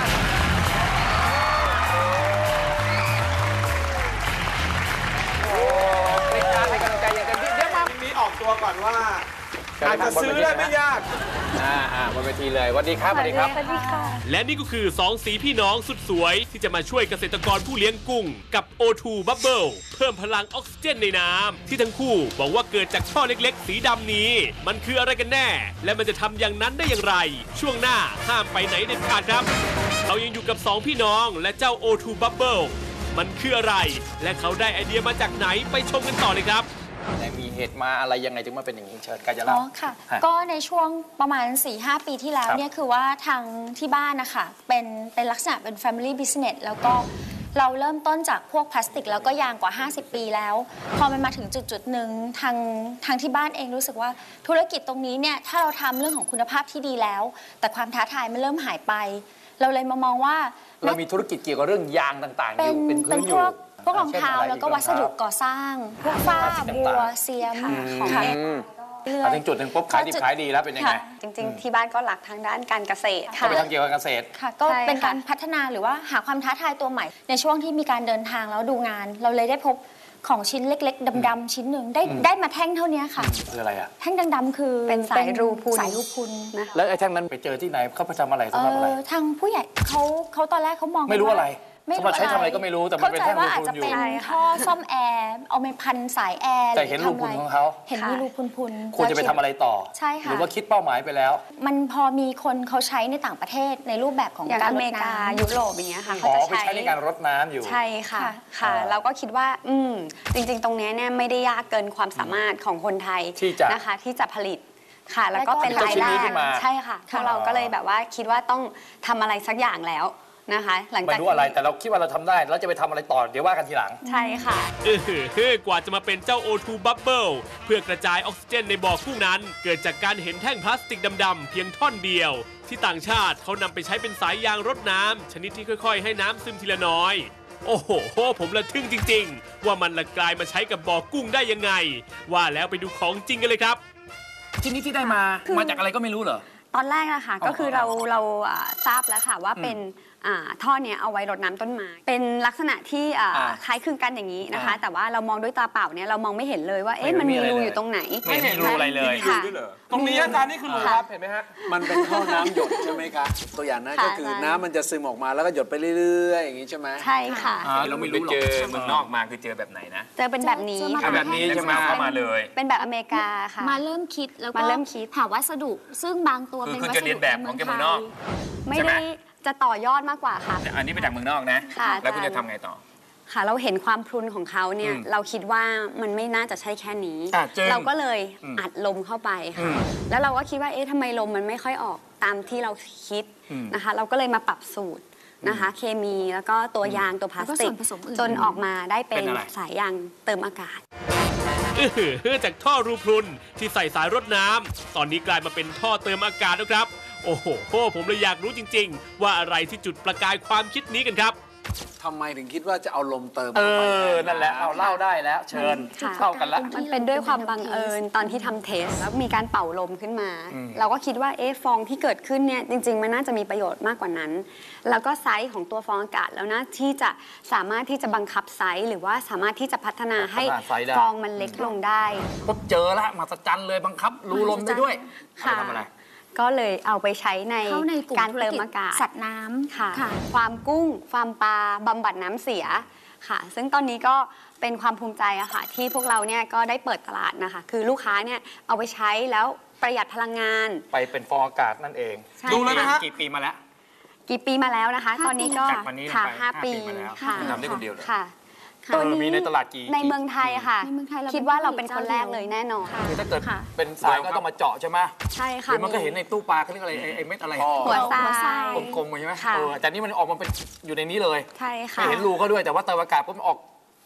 เป็นการให้กำลังใจอย่างเต็มที่เดี๋ยวมาทีนี้ออกตัวก่อนว่าอาจจะซื้อได้ไม่ยากอ่าอ่าบนเวทีเลยสวัสดีครับสวัสดีครับและนี่ก็คือสองสีพี่น้องสุดสวยที่จะมาช่วยเกษตรกรผู้เลี้ยงกุ้งกับ โอ ทู Bubble เพิ่มพลังออกซิเจนในน้ำที่ทั้งคู่บอกว่าเกิดจากท่อเล็กๆ สีดำนี้ มันคืออะไรกันแน่ และมันจะทำอย่างนั้นได้อย่างไร ช่วงหน้าห้ามไปไหนเด็ดขาดครับ เรายังอยู่กับสองพี่น้องและเจ้า โอ ทู Bubble มันคืออะไร และเขาได้ไอเดียมาจากไหนไปชมกันต่อเลยครับมีเหตุมาอะไรยังไงถึงมาเป็นอย่างนี้เชิญกาญจอ๋นาอค่ะ ก็ในช่วงประมาณ สี่ห้า ปีที่แล้วครับเนี่ยคือว่าทางที่บ้านนะคะเป็นเป็นลักษณะเป็น Family Business แล้วก็เราเริ่มต้นจากพวกพลาสติกแล้วก็ยางกว่า ห้าสิบ ปีแล้ว พอมันมาถึงจุดจุดหนึ่งทางทางที่บ้านเองรู้สึกว่าธุรกิจตรงนี้เนี่ยถ้าเราทำเรื่องของคุณภาพที่ดีแล้ว แต่ความท้าทายมันเริ่มหายไป เราเลยมามองว่าเรามีธุรกิจเกี่ยวกับเรื่องยางต่างๆอเป็นยู่เป็นเป็พื้นนอพยู่วกพวกรองเท้าแล้วก็วัสดุก่อสร้าง พวกฝ้าบัวเซียมของเม็ดมาถึงจุดหนึ่งปุ๊บขายดีขายดีแล้วเป็นยังไงจริงๆ ที่บ้านก็หลักทางด้านการเกษตรก็ค่ะไปทำเกี่ยวกับเกษตรค่ะก็ใช่เป็นการค่ะพัฒนาหรือว่าหาความท้าทายตัวใหม่ ในช่วงที่มีการเดินทางแล้วดูงาน เราเลยได้พบของชิ้นเล็กๆดำๆชิ้นหนึ่งได้ได้มาแท่งเท่านี้ค่ะคืออะไรอ่ะแท่งดำๆคือเป็นสายรูพุนสายรูพุนนะคะแล้วไอ้แท่งนั้นไปเจอที่ไหนเขาไปทำอะไรเอสำหรับอะไรอทางผู้ใหญ่เขาเขาตอนแรกเขามองไม่รู้ว่าอะไรไม่สำหรับใช้ทำอะไรก็ไม่รู้แต่มันเป็นแท่งรูเข้าใจว่าอาจพุนจะอยู่เป็นใช่ค่ะท่อซ่อมแอร์เอาไปพันสายแอร์แต่เห็นรูพุนของเขาเห็นมีรูพุนๆควรจะไปทำอะไรต่อใช่ค่ะหรือว่าคิดเป้าหมายไปแล้วมันพอมีคนเขาใช้ในต่างประเทศในรูปแบบของอย่างการอลเมดริกาน้ำยุโรปอย่างเงี้ยค่ะขเขาอจะไปใช้ใช้ในการรดน้ำอยู่ใช่ค่ะค่ะค่ะอ่าเราก็คิดว่าอืมจริงๆ ตรงเนี้ยเนี่ยไม่ได้ยากเกินความสามารถของคนไทยที่จะนะคะที่จะผลิตค่ะ แล้วก็เป็นแล้วก็รายชิ้นได้นี้ขึ้นมาใช่ค่ะพวกเราก็เลยแบบว่าคิดว่าต้องทำอะไรสักอย่างแล้วนะคะ หลังไม่จากรู้อะไรแต่เราคิดว่าเราทำได้แล้วจะไปทำอะไรต่อเดี๋ยวว่ากันทีหลังใช่ค่ะเออกว่าจะมาเป็นเจ้า โอ ทู Bubble เพื่อกระจายออกซิเจนในบ่อกุ้งนั้น เกิดจากการเห็นแท่งพลาสติกดำๆเพียงท่อนเดียว ที่ต่างชาติเขานำไปใช้เป็นสายยางรดน้ำชนิดที่ค่อยๆ ให้น้ำซึมทีละน้อย โอ้โห ผมละทึ่งจริงๆ ว่ามันละกลายมาใช้กับบ่อกุ้งได้ยังไง ว่าแล้วไปดูของจริงกันเลยครับชิ้นนี้ที่ได้มาคือมาจากอะไรก็ไม่รู้เหรอตอนแรกนะคะอ๋อก็คือเราเราอ่าทราบแล้วค่ะว่าเป็นอ่าท่อเนี้ยเอาไว้รดน้ำต้นไม้เป็นลักษณะที่อ่าอ่าคล้ายคลึงกันอย่างนี้นะคะอ่าแต่ว่าเรามองด้วยตาเปล่าเนี่ยเรามองไม่เห็นเลยว่าเอ๊ะไม่มันมีมีอะไรรูเลยอยู่ตรงไหนไม่เห็นรูอะไรเลยมีรูด้วยเหรอตรงนี้อาจารย์นี่คือรูครับเห็นไหมฮะมันเป็นท่อน้ำหยดใช่ไหมคะตัวอย่างนั้นค่ะก็คืออาจารย์น้ำมันจะซึมออกมาแล้วก็หยดไปเรื่อยๆอย่างนี้ใช่ไหมใช่ค่ะอ่าเราไม่รู้หรอกเจอเมืองนอกมาคือเจอแบบไหนนะเจอเป็นแบบนี้เจอมาค่ะแบบนี้ใช่ไหมเข้ามาเลยเป็นแบบอเมริกาค่ะมาเริ่มคิดแล้วก็มาเริ่มคิดหาวัสดุซึ่งบางตัวคือเป็นคือวัสจะดุเรียนแบบของแกเมืองนอกไม่ใช่ไหมได้จะต่อยอดมากกว่าค่ะอันนี้ไปจากเมืองนอกนะค่ะแล้วคุณอาจารย์จะทำไงต่อค่ะเราเห็นความพรุนของเขาเนี่ยอืมเราคิดว่ามันไม่น่าจะใช่แค่นี้อ่ะจริงเราก็เลยอืมอัดลมเข้าไปอืค่ะมแล้วเราก็คิดว่าเอ๊ะทำไมลมมันไม่ค่อยออกตามที่เราคิดอืมนะคะ เราก็เลยมาปรับสูตรนะคะ เคมีแล้วก็ตัวยางตัวพลาสติกแล้วก็ส่วนผสมอื่นจนออกมาได้เป็นเป็นอะไรสายยางเติมอากาศเออจากท่อรูพรุนที่ใส่สายรดน้ำตอนนี้กลายมาเป็นท่อเติมอากาศแล้วครับ โอ้โห ผมเลยอยากรู้จริงๆ ว่าอะไรที่จุดประกายความคิดนี้กันครับทำไมถึงคิดว่าจะเอาลมเติมเอเข้าไปอ นั่นแหละ เอาเล่าได้แล้ว เชิญค่ะเข้ากันละมันเป็นด้วยความบังเอิญตอนที่ทำเทสแล้วมีการเป่าลมขึ้นมา เราก็คิดว่าเอ๊ะฟองที่เกิดขึ้นเนี่ยจริง ๆ มันน่าจะมีประโยชน์มากกว่านั้น แล้วก็ไซส์ของตัวฟองอากาศแล้วนะที่จะสามารถที่จะบังคับไซส์หรือว่าสามารถที่จะพัฒนาให้พัฒนาไซส์ได้ฟองมันเล็กลงได้ปุ๊บเจอละมาสจันเลยบังคับรูลมได้ด้วยเอาค่ะไปทำอะไรก็เลยเอาไปใช้ในเข้าในกลุ่มการธุรเติมกิจอากาศสัตว์น้ำค่ะค่ะฟาร์มกุ้ง ฟาร์มปลา บำบัดน้ำเสียค่ะ ซึ่งตอนนี้ก็เป็นความภูมิใจอะค่ะ ที่พวกเราเนี่ยก็ได้เปิดตลาดนะคะ คือลูกค้าเนี่ยเอาไปใช้แล้วประหยัดพลังงานไปเป็นฟองอากาศนั่นเองใช่ดูเลยนะฮะกี่ปีมาแล้วกี่ปีมาแล้วนะคะห้าตอนนี้ก็จากวันนี้ลงค่ะไปห้าห้าปีปีมาแล้วค่ะคุณทำได้คนเดียวเหรอค่ะค่ะตัวนี้มีในตลาดกี่ในเมืองไทยค่ะในเมืองไทยเราคิดว่าเราเป็เป็นนคนแรกเลยแน่นอนคือถ้าเกิดค่ะเป็นสายก็ต้องมาเจาะใช่ไหมใช่หค่ะรือมันก็เห็นในตู้ปลาเขาเรียกอะไรไอ้ไอ้เม็ดอะไรอ๋อหัวทรายหัวทรายกลมๆใช่ไหมค่ะเออแต่นี่มันออกมาเป็นอยู่ในนี้เลยใช่ค่ะไม่เห็นรูเขาด้วยแต่ว่าเติมอากาศปุ๊บมันออก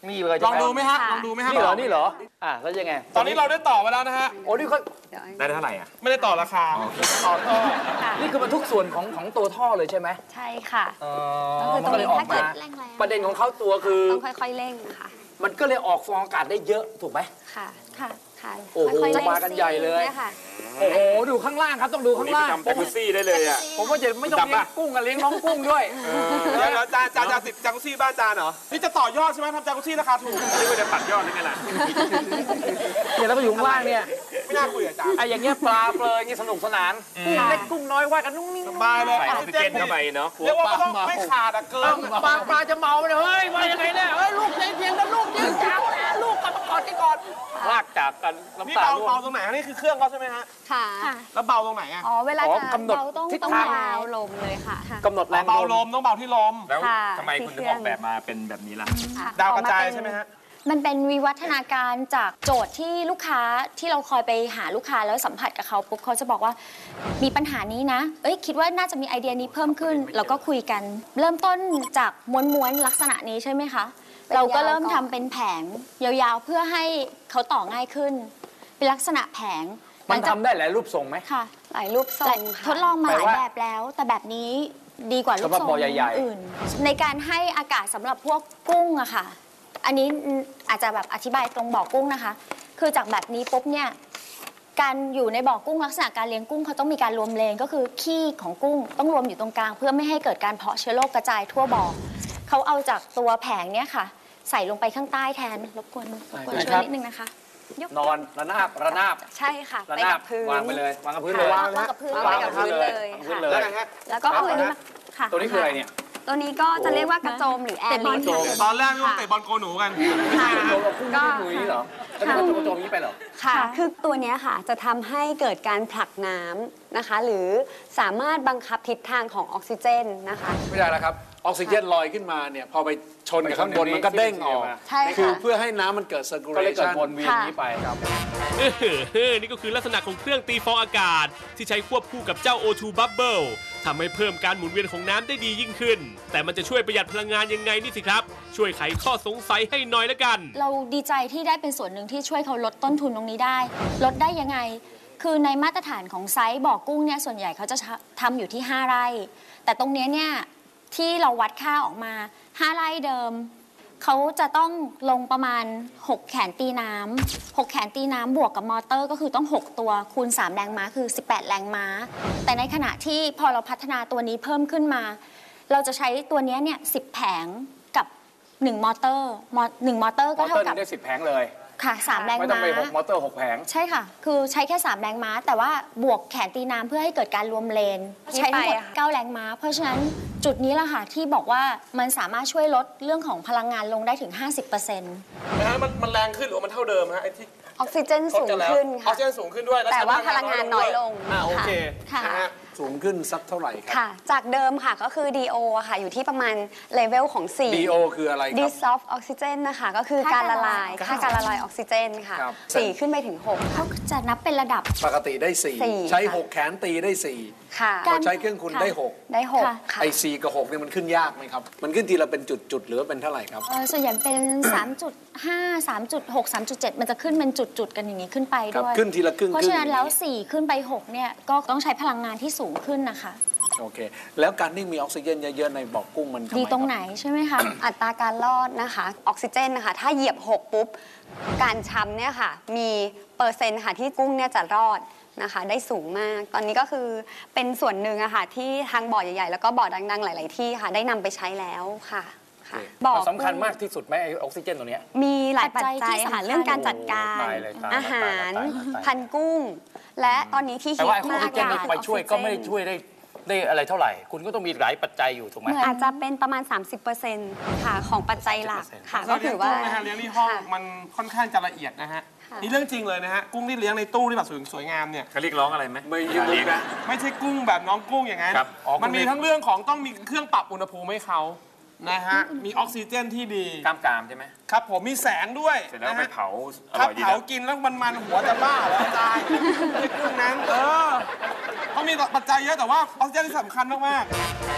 นี่เลยลองดูไหมฮะลองดูไหมฮะนี่เหรอนี่เหรออ่ะแล้วยังไงตอนนี้เราได้ต่อมาแล้วนะฮะโอ้นี่เขาได้เท่าไหร่อ่ะไม่ได้ต่อราคาต่อท่อนี่คือมันทุกส่วนของของตัวท่อเลยใช่ไหมใช่ค่ะอ๋อก็คือมันก็เลยออกตรงนี้มาถ้าเกิดแรงๆประเด็นของเขาตัวคือต้องค่อยๆเร่งค่ะมันก็เลยออกฟองอากาศได้เยอะถูกไหมค่ะค่ะค่ะโอ้โหค่ยๆเร่งมากันใหญ่เลยนี่ค่ะโอ้โหดูข้างล่างครับต้องดูข้างล่างทำจากุซี่ได้เลยอ่ะผมว่าจะไม่ต้องเลี้ยงกุ้งอะเลี้ยงน้องกุ้งด้วยเดี๋ยวจานจานจะติดจากุซี่บ้านจานเหรอ นี่จะต่อยอดใช่ไหมทำจากุซี่ราคาถูกนี่ว่าจะตัดยอดหรือไงล่ะเนี่ยแล้วก็อยู่ข้างล่างเนี่ยไม่น่าคุยกับจานไอ้อย่างเงี้ยปลาเปลือยอย่างเงี้ยสนุกสนานกุ้งเล็กกุ้งน้อยว่ากันนุ่งนิ่งสบายเลยใส่ออกซิเจนเข้าไปเนาะเรียกว่าไม่ต้องไม่ขาดอะเกินปลาปลาจะเมาเลยเฮ้ยว่ายังไงเนี่ยเฮ้ยลูกใจเย็นนะลูกเย็นจ้าแล้วลูกกลับมาก่อนกันก่อนลากจากกันนี่น้ำตาเบาร่วเบาง ตรงไหนฮะนี่คือเครื่องเขาใช่ไหมฮะค่ะแล้วเบาตรงไหนอะอ๋อ เวลาอ๋อจะกำหนดเบาต้องทิศต้องทางวาวลมเลยค่ะกำหนดแรงเบาลลมมต้องเบาที่ลมแล้วค่ะทำไมคุณถึงออกแบบมาเป็นแบบนี้ล่ะค่ะดาวกระจายออมเป็นใช่ไหมฮะมันเป็นวิวัฒนาการจากโจทย์ที่ลูกค้าที่เราคอยไปหาลูกค้าแล้วสัมผัสกับเขาปุ๊บเขาจะบอกว่ามีปัญหานี้นะ เอ้ยคิดว่าน่าจะมีไอเดียนี้เพิ่มขึ้นเราก็คุยกัน เริ่มต้นจากม้วนๆลักษณะนี้ใช่ไหมคะ เราก็เริ่มทำเป็นแผงยาวๆเพื่อให้เขาต่อง่ายขึ้น เป็นลักษณะแผงมันทำได้หลายรูปทรงไหมค่ะหลายรูปทรงค่ะทดลองมาหลายแปลว่าแบบแล้ว แต่แบบนี้ดีกว่าลูกสำหรับทรงบ่อใหญ่ๆอื่น ในการให้อากาศสำหรับพวกกุ้งอะค่ะ อันนี้อาจจะแบบอธิบายตรงบ่อกุ้งนะคะ คือจากแบบนี้ปุ๊บเนี่ยการอยู่ในบ่อกุ้งลักษณะการเลี้ยงกุ้งเขาต้องมีการรวมเลนก็คือขี้ของกุ้งต้องรวมอยู่ตรงกลางเพื่อไม่ให้เกิดการเพาะเชื้อโรคกระจายทั่วบ่อเขาเอาจากตัวแผงเนี่ยค่ะ ใส่ลงไปข้างใต้แทนรบกวนรบกวนช่วยนิดนึงนะคะยกนอนระนาบระนาบใช่ค่ะระไปนากับบพื้นวางไปเลยวางกับพื้นเลค่ะยวางกับพื้นวางไว้กับพื้นเลยวางกับพื้นค่ะเลแล้วยไงฮะแล้วก็เอาอันนี้มาค่ะตัวนี้คืออะไรเนี่ยตัวนี้ก็จะเรียกว่ากระโจมหรือแอร์ลิฟต์ตอนแรกต้องเตะบอลโกหนูกันค่ะโจมกับกุ้งที่หนุ่ยนี่เหรอแล้วมันโจมนี้ไปเหรอค่ะ คือตัวเนี้ยค่ะจะทำให้เกิดการผลักน้ำนะคะ หรือสามารถบังคับทิศทางของออกซิเจนนะคะไม่ได้แล้วครับ ออกซิเจนลอยขึ้นมาเนี่ย พอไปชนกับข้างบนมันก็เด้งออกใช่ค่ะคือเพื่อให้น้ำมันเกิดก็เลยเกิด circulation วนเวียนนี้ไปครับเออนี่ก็คือลักษณะของเครื่องตีฟองอากาศ ที่ใช้ควบคู่กับเจ้า โอ ทู Bubble ทำให้เพิ่มการหมุนเวียนของน้ำได้ดียิ่งขึ้น แต่มันจะช่วยประหยัดพลังงานยังไงนี่สิครับ ช่วยไขข้อสงสัยให้หน่อยละกันเราดีใจที่ได้เป็นส่วนหนึ่งที่ช่วยเขาลดต้นทุนตรงนี้ได้ ลดได้ยังไง คือในมาตรฐานของไซส์บ่อกุ้งเนี่ยส่วนใหญ่เขาจะทำอยู่ที่ห้าไร่ แต่ตรงเนี้ยเนี่ยที่เราวัดค่าออกมาห้าไร่เดิม เขาจะต้องลงประมาณหกแขนตีน้ำหกแขนตีน้ำบวกกับมอเตอร์ก็คือต้องหกตัวคูณสามแรงม้าคือสิบแปดแรงม้า แต่ในขณะที่พอเราพัฒนาตัวนี้เพิ่มขึ้นมา เราจะใช้ตัวเนี้ยเนี่ยสิบแผงกับหนึ่งมอเตอร์มอหนึ่งมอเตอร์มก็อเตอเท่าร์กับนี่ได้สิบแผงเลยค่ะสามแรงไม่ต้องม้าไปหกมอเตอร์หกแผงใช่ค่ะ คือใช้แค่สามแรงม้า แต่ว่าบวกแขนตีน้ำเพื่อให้เกิดการรวมเลน ใช้ทั้งหมดเก้าแรงม้า เพราะฉะนั้นจุดนี้แหละค่ะที่บอกว่ามันสามารถช่วยลดเรื่องของพลังงานลงได้ถึง ห้าสิบเปอร์เซ็นต์นะฮะมันมันแรงขึ้นหรือว่ามันเท่าเดิมฮะไอ้ที่ออกซิเจนสูงทดกัแล้วขึ้นออค่ะกซิเจนสูงขึ้นด้วยล้แต่ว่าใช้พลังงานน้อยลงอ่าโอเคค่ะนะฮะสูงขึ้นสักเท่าไหร่ครับค่ะ จากเดิมค่ะก็คือ ดี โอ อะค่ะอยู่ที่ประมาณเลเวลของสี่ดี โอ คืออะไรครับ Dissolved Oxygen นะคะก็คือการละลายครับค่าการละลายออกซิเจนค่ะครับสี่ขึ้นไปถึงหกเขาจะนับเป็นระดับปกติได้สี่สี่ใช้ค่ะหกแขนตีได้สี่ค่ะพอใช้เครื่องคุณได้หกได้หกค่ะค่ะไอสี่กับหกเนี่ยมันขึ้นยากไหมครับ มันขึ้นทีละเป็นจุดๆหรือว่าเป็นเท่าไหร่ครับเอ่อส่วนใหญ่เป็น สามจุดห้า สามจุดหก สามจุดเจ็ด มันจะขึ้นเป็นจุดๆกันอย่างนี้ขึ้นไปครับด้วยขึ้นทีละครึ่งเพราะฉะนั้นครึ่งแล้วสี่ขึ้นไปหกเนี่ยก็ต้องใช้พลังงานที่สูงขึ้นนะคะโอเค แล้วการที่มีออกซิเจนเยอะๆในบ่อกุ้งมันทำไมดีคบตรงไหนใช่ไหมคะอัตราการรอดนะคะออกซิเจนนะคะถ้าเหยียบหกปุ๊บการช้ำเนี่ยค่ะมีเปอร์เซ็นต์ค่ะที่กุ้งเนี่ยจะรอดนะคะได้สูงมาก ตอนนี้ก็คือเป็นส่วนหนึ่งอะค่ะที่ทางบ่อใหญ่ๆ แล้วก็บ่อดังๆ หลาย ๆ ที่ค่ะได้นำไปใช้แล้วค่ะค่ะบ่อสำคัญมากที่สุดไหมไอออกซิเจนตัวเนี้ยมีหลายปัจจัยปัจจัยที่สำคัค่ะญเรื่องการจัดการตายเลยตายอาหารตายแล้วตายแล้วพันธุ์กุ้ง และตอนนี้ที่แต่ฮิตว่าไออมาอกซิกเจนไปช่วยก็ไม่ได้ช่วยได้ได้อะไรเท่าไหร่ คุณก็ต้องมีหลายปัจจัยอยู่ถูกไหมอาจจะเป็นประมาณ สามสิบเปอร์เซ็นต์ ค่ะของปัจจัยหลักค่ะก็ก็ถืถืออว่าว่านะฮะเลี้ยงที่ห้องค่ะมันค่อนข้างจะละเอียดนะฮะค่ะนี่เรื่องจริงเลยนะฮะกุ้งที่เลี้ยงในตู้ที่แบบสวยงามเนี่ยเขาเรียกร้องอะไรไหมไม่อย่าเรียกนะไม่ใช่กุ้งแบบน้องกุ้งอย่างนั้นครับอ๋อมันมีกุ้งเล็กทั้งเรื่องของต้องมีเครื่องปรับอุณหภูมิให้เขานะฮะมีออกซิเจนที่ดีกล้ามกรามใช่ไหมครับผมมีแสงด้วยเสร็จแล้วนะไปฮะเผาอถ้าร่อยดีเผานะกินแล้วมันมันหัวจะบ้าเหรออาจารย์ไอ้กุ้งนั้นเออเขามีปัจจัยเยอะแต่ว่าออกซิเจนที่สำคัญมากๆ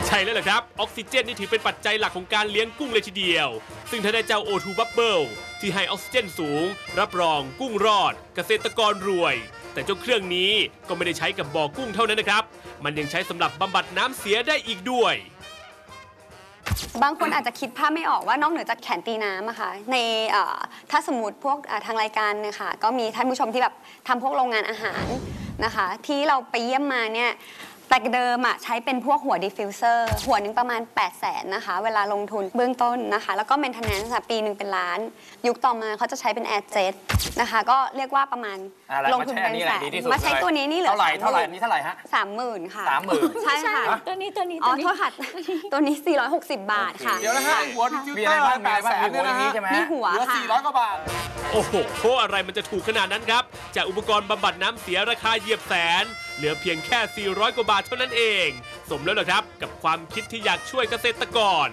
ใช่แล้วล่ะครับออกซิเจนนี่ถือเป็นปัจจัยหลักของการเลี้ยงกุ้งเลยทีเดียวซึ่งถ้าได้เจ้า โอ ทู Bubble ที่ให้ออกซิเจนสูงรับรองกุ้งรอดเกษตรกรรวยแต่เจ้าเครื่องนี้ก็ไม่ได้ใช้กับบ่อกุ้งเท่านั้นนะครับมันยังใช้สำหรับบำบัดน้ำเสียได้อีกด้วยบางคนอาจจะคิดภาพไม่ออกว่านอกเหนือจากแขนตีน้ำอะค่ะในถ้าสมมติพวกทางรายการเนี่ยค่ะก็มีท่านผู้ชมที่แบบทำพวกโรงงานอาหารนะคะที่เราไปเยี่ยมมาเนี่ยแต่เดิมอะใช้เป็นพวกหัวดิฟฟิวเซอร์หัวหนึ่งประมาณแปดแสนนะคะเวลาลงทุนเบื้องต้นนะคะแล้วก็เมนเทนแนนซ์ปีหนึ่งเป็นล้านยุคต่อมาเขาจะใช้เป็นแอร์เจ็ตนะคะก็เรียกว่าประมาณลงทุนเป็นแสนมาใช้ตัวนี้นี่เหลือเท่าไหร่เท่าไหร่นี่เท่าไหร่ฮะสามหมื่นค่ะสามหมื่นใช่ค่ะตัวนี้ตัวนี้อ๋ตัอวนี้โทษค่ะตัวนี้สี่ร้อยหกสิบบาทค่ะเดี๋ยวนะฮะหัวดิจิมีตอะอไรลบ้างแปดแสนมีเนี่ยหัวนะนี้ฮะใช่ไหมมีหัวเหลือค่ะสี่ร้อยกว่าบาทโอ้โหเพราะอะไรมันจะถูกขนาดนั้นครับจากอุปกรณ์บำบัดน้ำเสียราคาเหยียบแสนเหลือเพียงแค่สี่ร้อยกว่าบาทเท่านั้นเองสมแล้วล่ะครับกับความคิดที่อยากช่วยเกษตรกร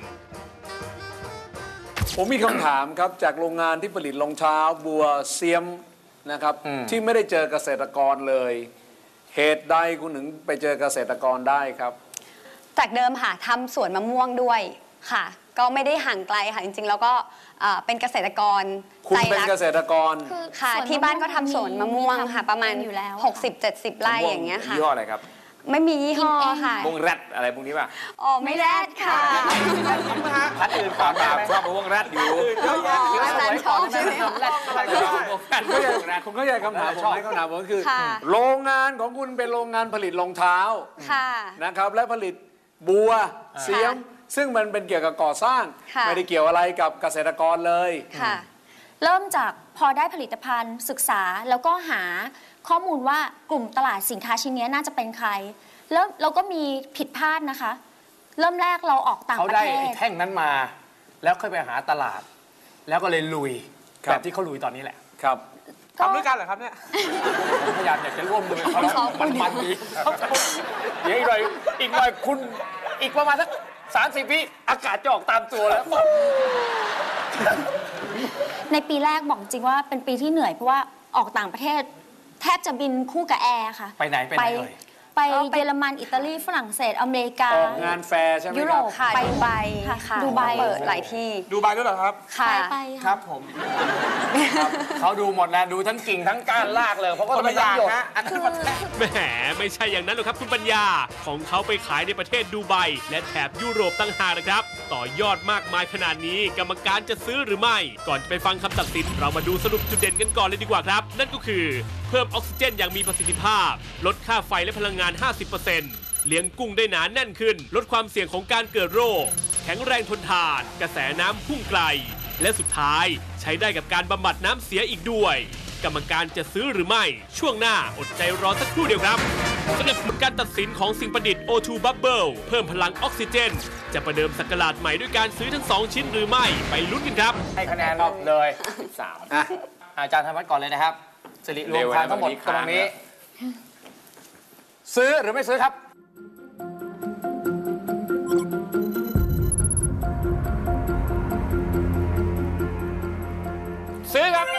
ผมมีคำถามครับจากโรงงานที่ผลิตรองเท้าบัวเซียมนะครับที่ไม่ได้เจอเกษตรกรเลยเหตุใดคุณถึงไปเจอเกษตรกรได้ครับจากเดิมค่ะทำสวนมะม่วงด้วยค่ะก็ไม่ได้ห่างไกลค่ะจริงๆแล้วก็เป็นเกษตรกรคุณเป็นเกษตรกรค่ะที่บ้านก็ทำสวนมะม่วงค่ะประมาณอยู่แล้วหกสิบเจ็ดสิบ ไร่อย่างเงี้ยค่ะยี่ห้ออะไรครับไม่มียี่ห้อค่ะมงแรดอะไรพวกนี้ป่ะอ๋อไม่แรดค่ะพัดอื่นก่อนปากชอบมงแรดอยู่อาจารย์ชอบใช่ไหมคะคุณก็ยังคำถามผมให้คำถามผมก็คือ โรงงานของคุณเป็นโรงงานผลิตรองเท้าค่ะนะครับและผลิตบัวเสียมซึ่งมันเป็นเกี่ยวกับก่อสร้างไม่ได้เกี่ยวอะไรกับเกษตรกรเลยค่ะเริ่มจากพอได้ผลิตภัณฑ์ศึกษาแล้วก็หาข้อมูลว่ากลุ่มตลาดสินค้าชิ้นนี้น่าจะเป็นใครเริ่มเราก็มีผิดพลาดนะคะเริ่มแรกเราออกต่างประเทศเขาได้ไอ้แท่งนั้นมาแล้วค่อยไปหาตลาดแล้วก็เลยลุยแบบที่เขาลุยตอนนี้แหละครับทำด้วยกันเหรอครับเนี่ยผมพยายามอยากจะร่วมมือเขามันมันดีเดี๋ยวอีกหน่อยอีกหน่อยคุณอีกประมาณสักสามสิบวิอากาศจะออกตามตัวแล้วในปีแรกบอกจริงว่าเป็นปีที่เหนื่อยเพราะว่าออกต่างประเทศแทบจะบินคู่กับแอร์ค่ะไปไหนไปไหนเอ่ยไปเยอรมันอิตาลีฝรั่งเศสอเมริกาออกงานแฟร์ใช่ไหมครับยุโรปไปดูไบค่ะดูไบเปิดหลายที่ดูไบด้วยเหรอครับค่ะไปครับผมเขาดูหมดนะดูทั้งกิ่งทั้งก้านรากเลยเพราะก็ไม่ยากนะคือแหมไม่ใช่อย่างนั้นหรอกครับคุณปัญญาของเขาไปขายในประเทศดูไบและแถบยุโรปต่างหากนะครับต่อยอดมากมายขนาดนี้กรรมการจะซื้อหรือไม่ก่อนจะไปฟังคำตัดสินเรามาดูสรุปจุดเด่นกันก่อนเลยดีกว่าครับนั่นก็คือเพิ่มออกซิเจนอย่างมีประสิทธิภาพลดค่าไฟและพลังงาน ห้าสิบเปอร์เซ็นต์ เลี้ยงกุ้งได้หนาแน่นขึ้นลดความเสี่ยงของการเกิดโรคแข็งแรงทนทานกระแสน้ำพุ่งไกลและสุดท้ายใช้ได้กับการบำบัดน้ำเสียอีกด้วยกรรมการจะซื้อหรือไม่ช่วงหน้าอดใจรอสักครู่เดียวครับสำหรับการตัดสินของสิ่งประดิษฐ์ โอ ทู Bubble เพิ่มพลังออกซิเจนจะประเดิมศักราชใหม่ด้วยการซื้อทั้งสองชิ้นหรือไม่ไปลุ้นกันครับให้คะแนนเลยสามอาจารย์ธวัฒน์ก่อนเลยนะครับสิริรวมความทั้งหมดตรงนี้ซื้อหรือไม่ซื้อครับซื้อครับ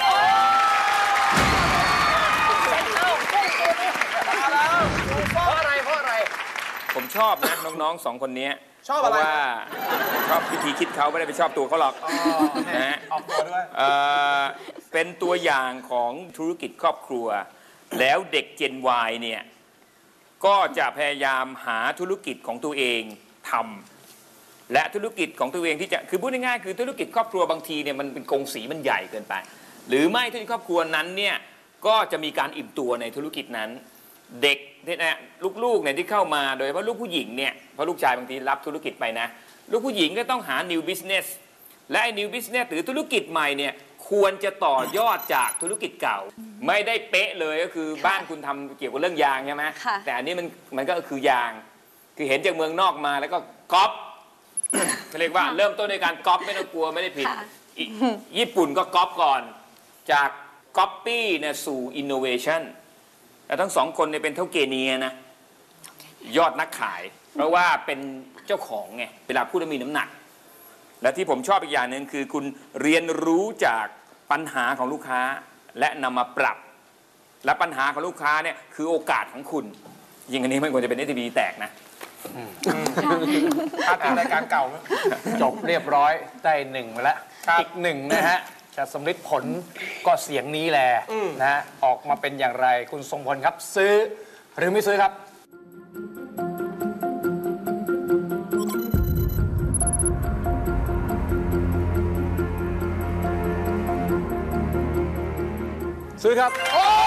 เพราะอะไรเพราะอะไรผมชอบนะน้องๆสองคนนี้ชอบอะไรเพราะว่าชอบวิธีคิดเขาไม่ได้ไปชอบตัวเขาหรอกนะฮะออกตัวด้วยเป็นตัวอย่างของธุรกิจครอบครัวแล้วเด็ก Gen Y เนี่ยก็จะพยายามหาธุรกิจของตัวเองทำและธุรกิจของตัวเองที่จะคือพูดง่ายๆคือธุรกิจครอบครัวบางทีเนี่ยมันเป็นกงสีมันใหญ่เกินไปหรือไม่ธุรกิจครอบครัวนั้นเนี่ยก็จะมีการอิ่มตัวในธุรกิจนั้นเด็กเนี่ยลูกๆเนี่ยที่เข้ามาโดยเฉพาะลูกผู้หญิงเนี่ยเพราะลูกชายบางทีรับธุรกิจไปนะลูกผู้หญิงก็ต้องหา new business และไอ้ new business หรือธุรกิจใหม่เนี่ยควรจะต่อยอดจากธุรกิจเก่าไม่ได้เป๊ะเลยก็คือบ้านคุณทำเกี่ยวกับเรื่องยางใช่ไหมแต่อันนี้มันมันก็คือยางคือเห็นจากเมืองนอกมาแล้วก็ก๊อปเขาเรียกว่าเริ่มต้นในการก๊อปไม่ต้องกลัวไม่ได้ผิดญี่ปุ่นก็ก๊อปก่อนจากก๊อปปี้เนี่ยสู่ innovation แต่ทั้งสองคนเนี่ยเป็นเท่าเกเนียนะยอดนักขายเพราะว่าเป็นเจ้าของไงเวลาพูดแล้วมีน้ำหนักและที่ผมชอบอีกอย่างหนึ่งคือคุณเรียนรู้จากปัญหาของลูกค้าและนำมาปรับและปัญหาของลูกค้าเนี่ยคือโอกาสของคุณยิ่งอันนี้ไม่ควรจะเป็น เอส ที บี แตกนะภาพรายการเก่าจบเรียบร้อยได้หนึ่งไปแล้วอีกหนึ่งนะฮะจะสำลิดผลก็เสียงนี้แหละนะฮะออกมาเป็นอย่างไรคุณทรงพลครับซื้อหรือไม่ซื้อครับซื้อครับโอ้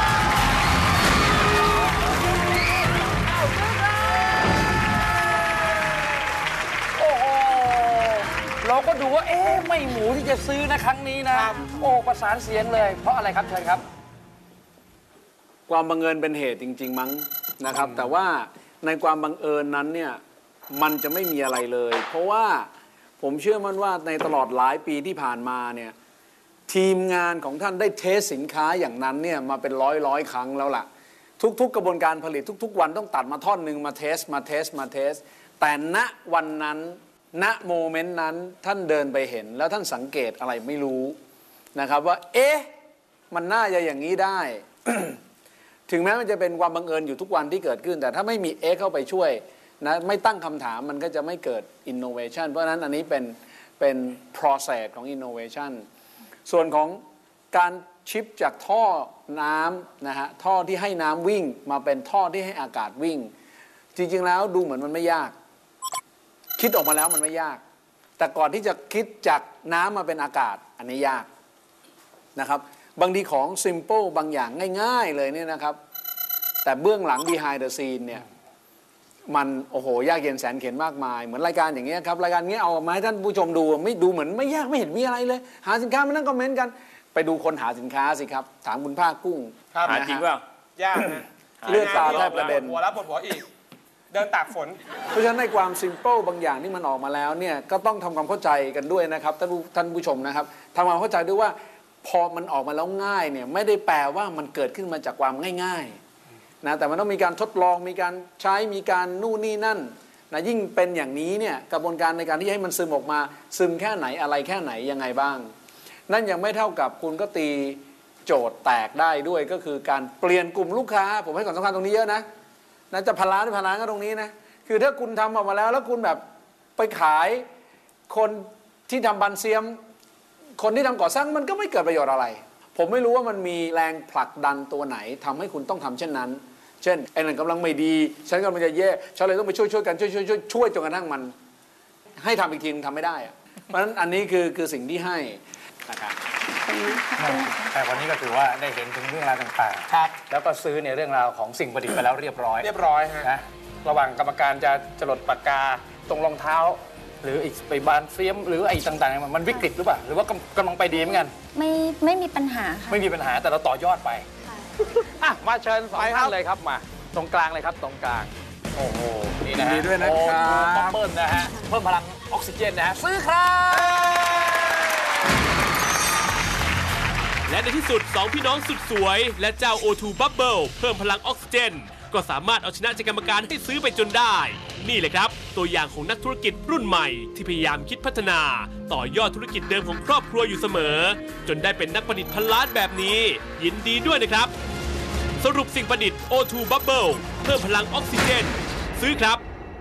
เราก็ดูว่าเอ๊ะไม่หมูที่จะซื้อนะครั้งนี้นะโอ้ประสานเสียงเลยเพราะอะไรครับเชิญครับความบังเอิญเป็นเหตุจริงๆมั้งนะครับแต่ว่าในความบังเอิญนั้นเนี่ยมันจะไม่มีอะไรเลยเพราะว่าผมเชื่อมั่นว่าในตลอดหลายปีที่ผ่านมาเนี่ยทีมงานของท่านได้เทสสินค้าอย่างนั้นเนี่ยมาเป็นร้อยร้อยครั้งแล้วล่ะทุกๆกระบวนการผลิตทุกๆวันต้องตัดมาท่อนหนึ่งมาเทสมาเทสมาเทสแต่ณวันนั้นณโมเมนต์นั้นท่านเดินไปเห็นแล้วท่านสังเกตอะไรไม่รู้นะครับว่าเอ๊ะมันน่าจะอย่างนี้ได้ ถึงแม้มันจะเป็นความบังเอิญอยู่ทุกวันที่เกิดขึ้นแต่ถ้าไม่มีเอ๊ะเข้าไปช่วยนะไม่ตั้งคำถามมันก็จะไม่เกิด innovation เพราะฉะนั้นอันนี้เป็นเป็น process ของ innovation ส่วนของการชิปจากท่อน้ำนะฮะท่อที่ให้น้ำวิ่งมาเป็นท่อที่ให้อากาศวิ่งจริงๆแล้วดูเหมือนมันไม่ยากคิดออกมาแล้วมันไม่ยากแต่ก่อนที่จะคิดจากน้ำมาเป็นอากาศอันนี้ยากนะครับบางทีของ simple บางอย่างง่ายๆเลยเนี่ยนะครับแต่เบื้องหลัง behind the scene เนี่ยมันโอ้โหยากเย็นแสนเข็ญมากมายเหมือนรายการอย่างเงี้ยครับรายการนี้เอามาให้ท่านผู้ชมดูไม่ดูเหมือนไม่ยากไม่เห็นมีอะไรเลยหาสินค้ามานั่งคอมเมนต์กันไปดูคนหาสินค้าสิครับถามคุณภาคกุ้งหาจริงเปล่ายากนะเลือดตาแทบกระเด็นหัวแล้วปวดหัวอีกเดินตากฝนเพราะฉะนั้นในความ simple บางอย่างที่มันออกมาแล้วเนี่ยก็ต้องทำความเข้าใจกันด้วยนะครับท่านผู้ท่านผู้ชมนะครับทำความเข้าใจด้วยว่าพอมันออกมาแล้วง่ายเนี่ยไม่ได้แปลว่ามันเกิดขึ้นมาจากความง่ายๆนะแต่มันต้องมีการทดลองมีการใช้มีการนู่นนี่นั่นนะยิ่งเป็นอย่างนี้เนี่ยกระบวนการในการที่ให้มันซึมออกมาซึมแค่ไหนอะไรแค่ไหนยังไงบ้างนั่นยังไม่เท่ากับคุณก็ตีโจทย์แตกได้ด้วยก็คือการเปลี่ยนกลุ่มลูกค้าผมให้ความสำคัญตรงนี้เยอะนะนะจะพลาดพลาดก็ตรงนี้นะคือถ้าคุณทำออกมาแล้วแล้วคุณแบบไปขายคนที่ทำบันเซียมคนที่ทำก่อสร้างมันก็ไม่เกิดประโยชน์อะไรผมไม่รู้ว่ามันมีแรงผลักดันตัวไหนทำให้คุณต้องทำเช่นนั้นเช่นไอ้นั่นกำลังไม่ดีฉันกำลังจะแย่ฉันเลยต้องไปช่วยช่วยกันช่วยช่วยช่วยช่วยจนกระทั่งมันให้ทำอีกทีนึงทำไม่ได้อะเพราะฉะนั้นอันนี้คือคือสิ่งที่ให้นะครับแต่วันนี้ก็ถือว่าได้เห็นถึงเรื่องราวต่างๆครับแล้วก็ซื้อในเรื่องราวของสิ่งประดิษฐ์ไปแล้วเรียบร้อยเรียบร้อยฮะนะระหว่างกรรมการจะจรดปากกาตรงรองเท้าหรืออีกไปบานเฟียมหรือไอ้ต่างๆมันวิกฤตหรือเปล่าหรือว่ากำลังไปดีเหมือนกันไม่ไม่มีปัญหาค่ะไม่มีปัญหาแต่เราต่อยอดไปอ่ะมาเชิญสองท่านเลยครับมาตรงกลางเลยครับตรงกลางโอ้โหนี่นะฮะดีด้วยนะครับบับเบิ้ลนะฮะเพิ่มพลังออกซิเจนนะฮะซื้อครับและในที่สุดสองพี่น้องสุดสวยและเจ้า โอ ทู Bubble เพิ่มพลังออกซิเจนก็สามารถเอาชนะใจกรรมการให้ซื้อไปจนได้นี่แหละครับตัวอย่างของนักธุรกิจรุ่นใหม่ที่พยายามคิดพัฒนาต่อยอดธุรกิจเดิมของครอบครัวอยู่เสมอจนได้เป็นนักประดิษฐ์พันล้านแบบนี้ยินดีด้วยนะครับสรุปสิ่งประดิษฐ์ โอ ทู Bubble เพิ่มพลังออกซิเจนซื้อครับ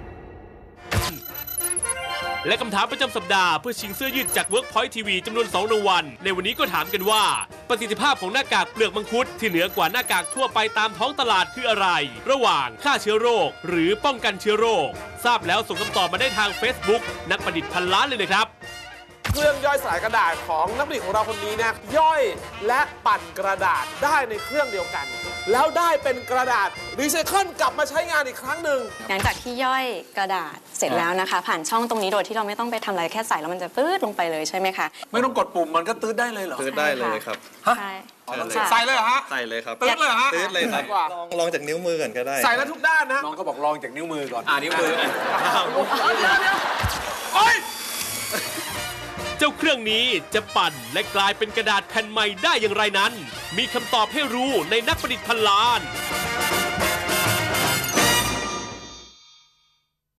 และคำถามประจำสัปดาห์เพื่อชิงเสื้อยืดจาก Workpoint ที วี จำนวนสองรางวัลในวันนี้ก็ถามกันว่าประสิทธิภาพของหน้ากากเปลือกมังคุดที่เหนือกว่าหน้ากากทั่วไปตามท้องตลาดคืออะไรระหว่างฆ่าเชื้อโรคหรือป้องกันเชื้อโรคทราบแล้วส่งคำตอบมาได้ทาง Facebook นักประดิษฐ์พันล้านเลยนะครับเครื่องย่อยสลายกระดาษของนักประดิษฐ์ของเราคนนี้เนี่ยย่อยและปั่นกระดาษได้ในเครื่องเดียวกันแล้วได้เป็นกระดาษรีไซเคิลกลับมาใช้งานอีกครั้งหนึ่งหลังจากที่ย่อยกระดาษเสร็จแล้วนะคะผ่านช่องตรงนี้โดยที่เราไม่ต้องไปทำอะไรแค่ใส่แล้วมันจะปื๊ดลงไปเลยใช่ไหมคะไม่ต้องกดปุ่มมันก็ตื๊ดได้เลยเหรอตื๊ดได้เลยครับใช่ใส่เลยเหรอฮะใส่เลยครับตื๊ดเลยฮะตื๊ดเลยครับลองลองจากนิ้วมือก่อนก็ได้ใส่แล้วทุกด้านนะน้องก็บอกลองจากนิ้วมือก่อนอ่านิ้วมือโอ๊ยเจ้าเครื่องนี้จะปั่นและกลายเป็นกระดาษแผ่นใหม่ได้อย่างไรนั้นมีคำตอบให้รู้ในนักประดิษฐ์พันล้าน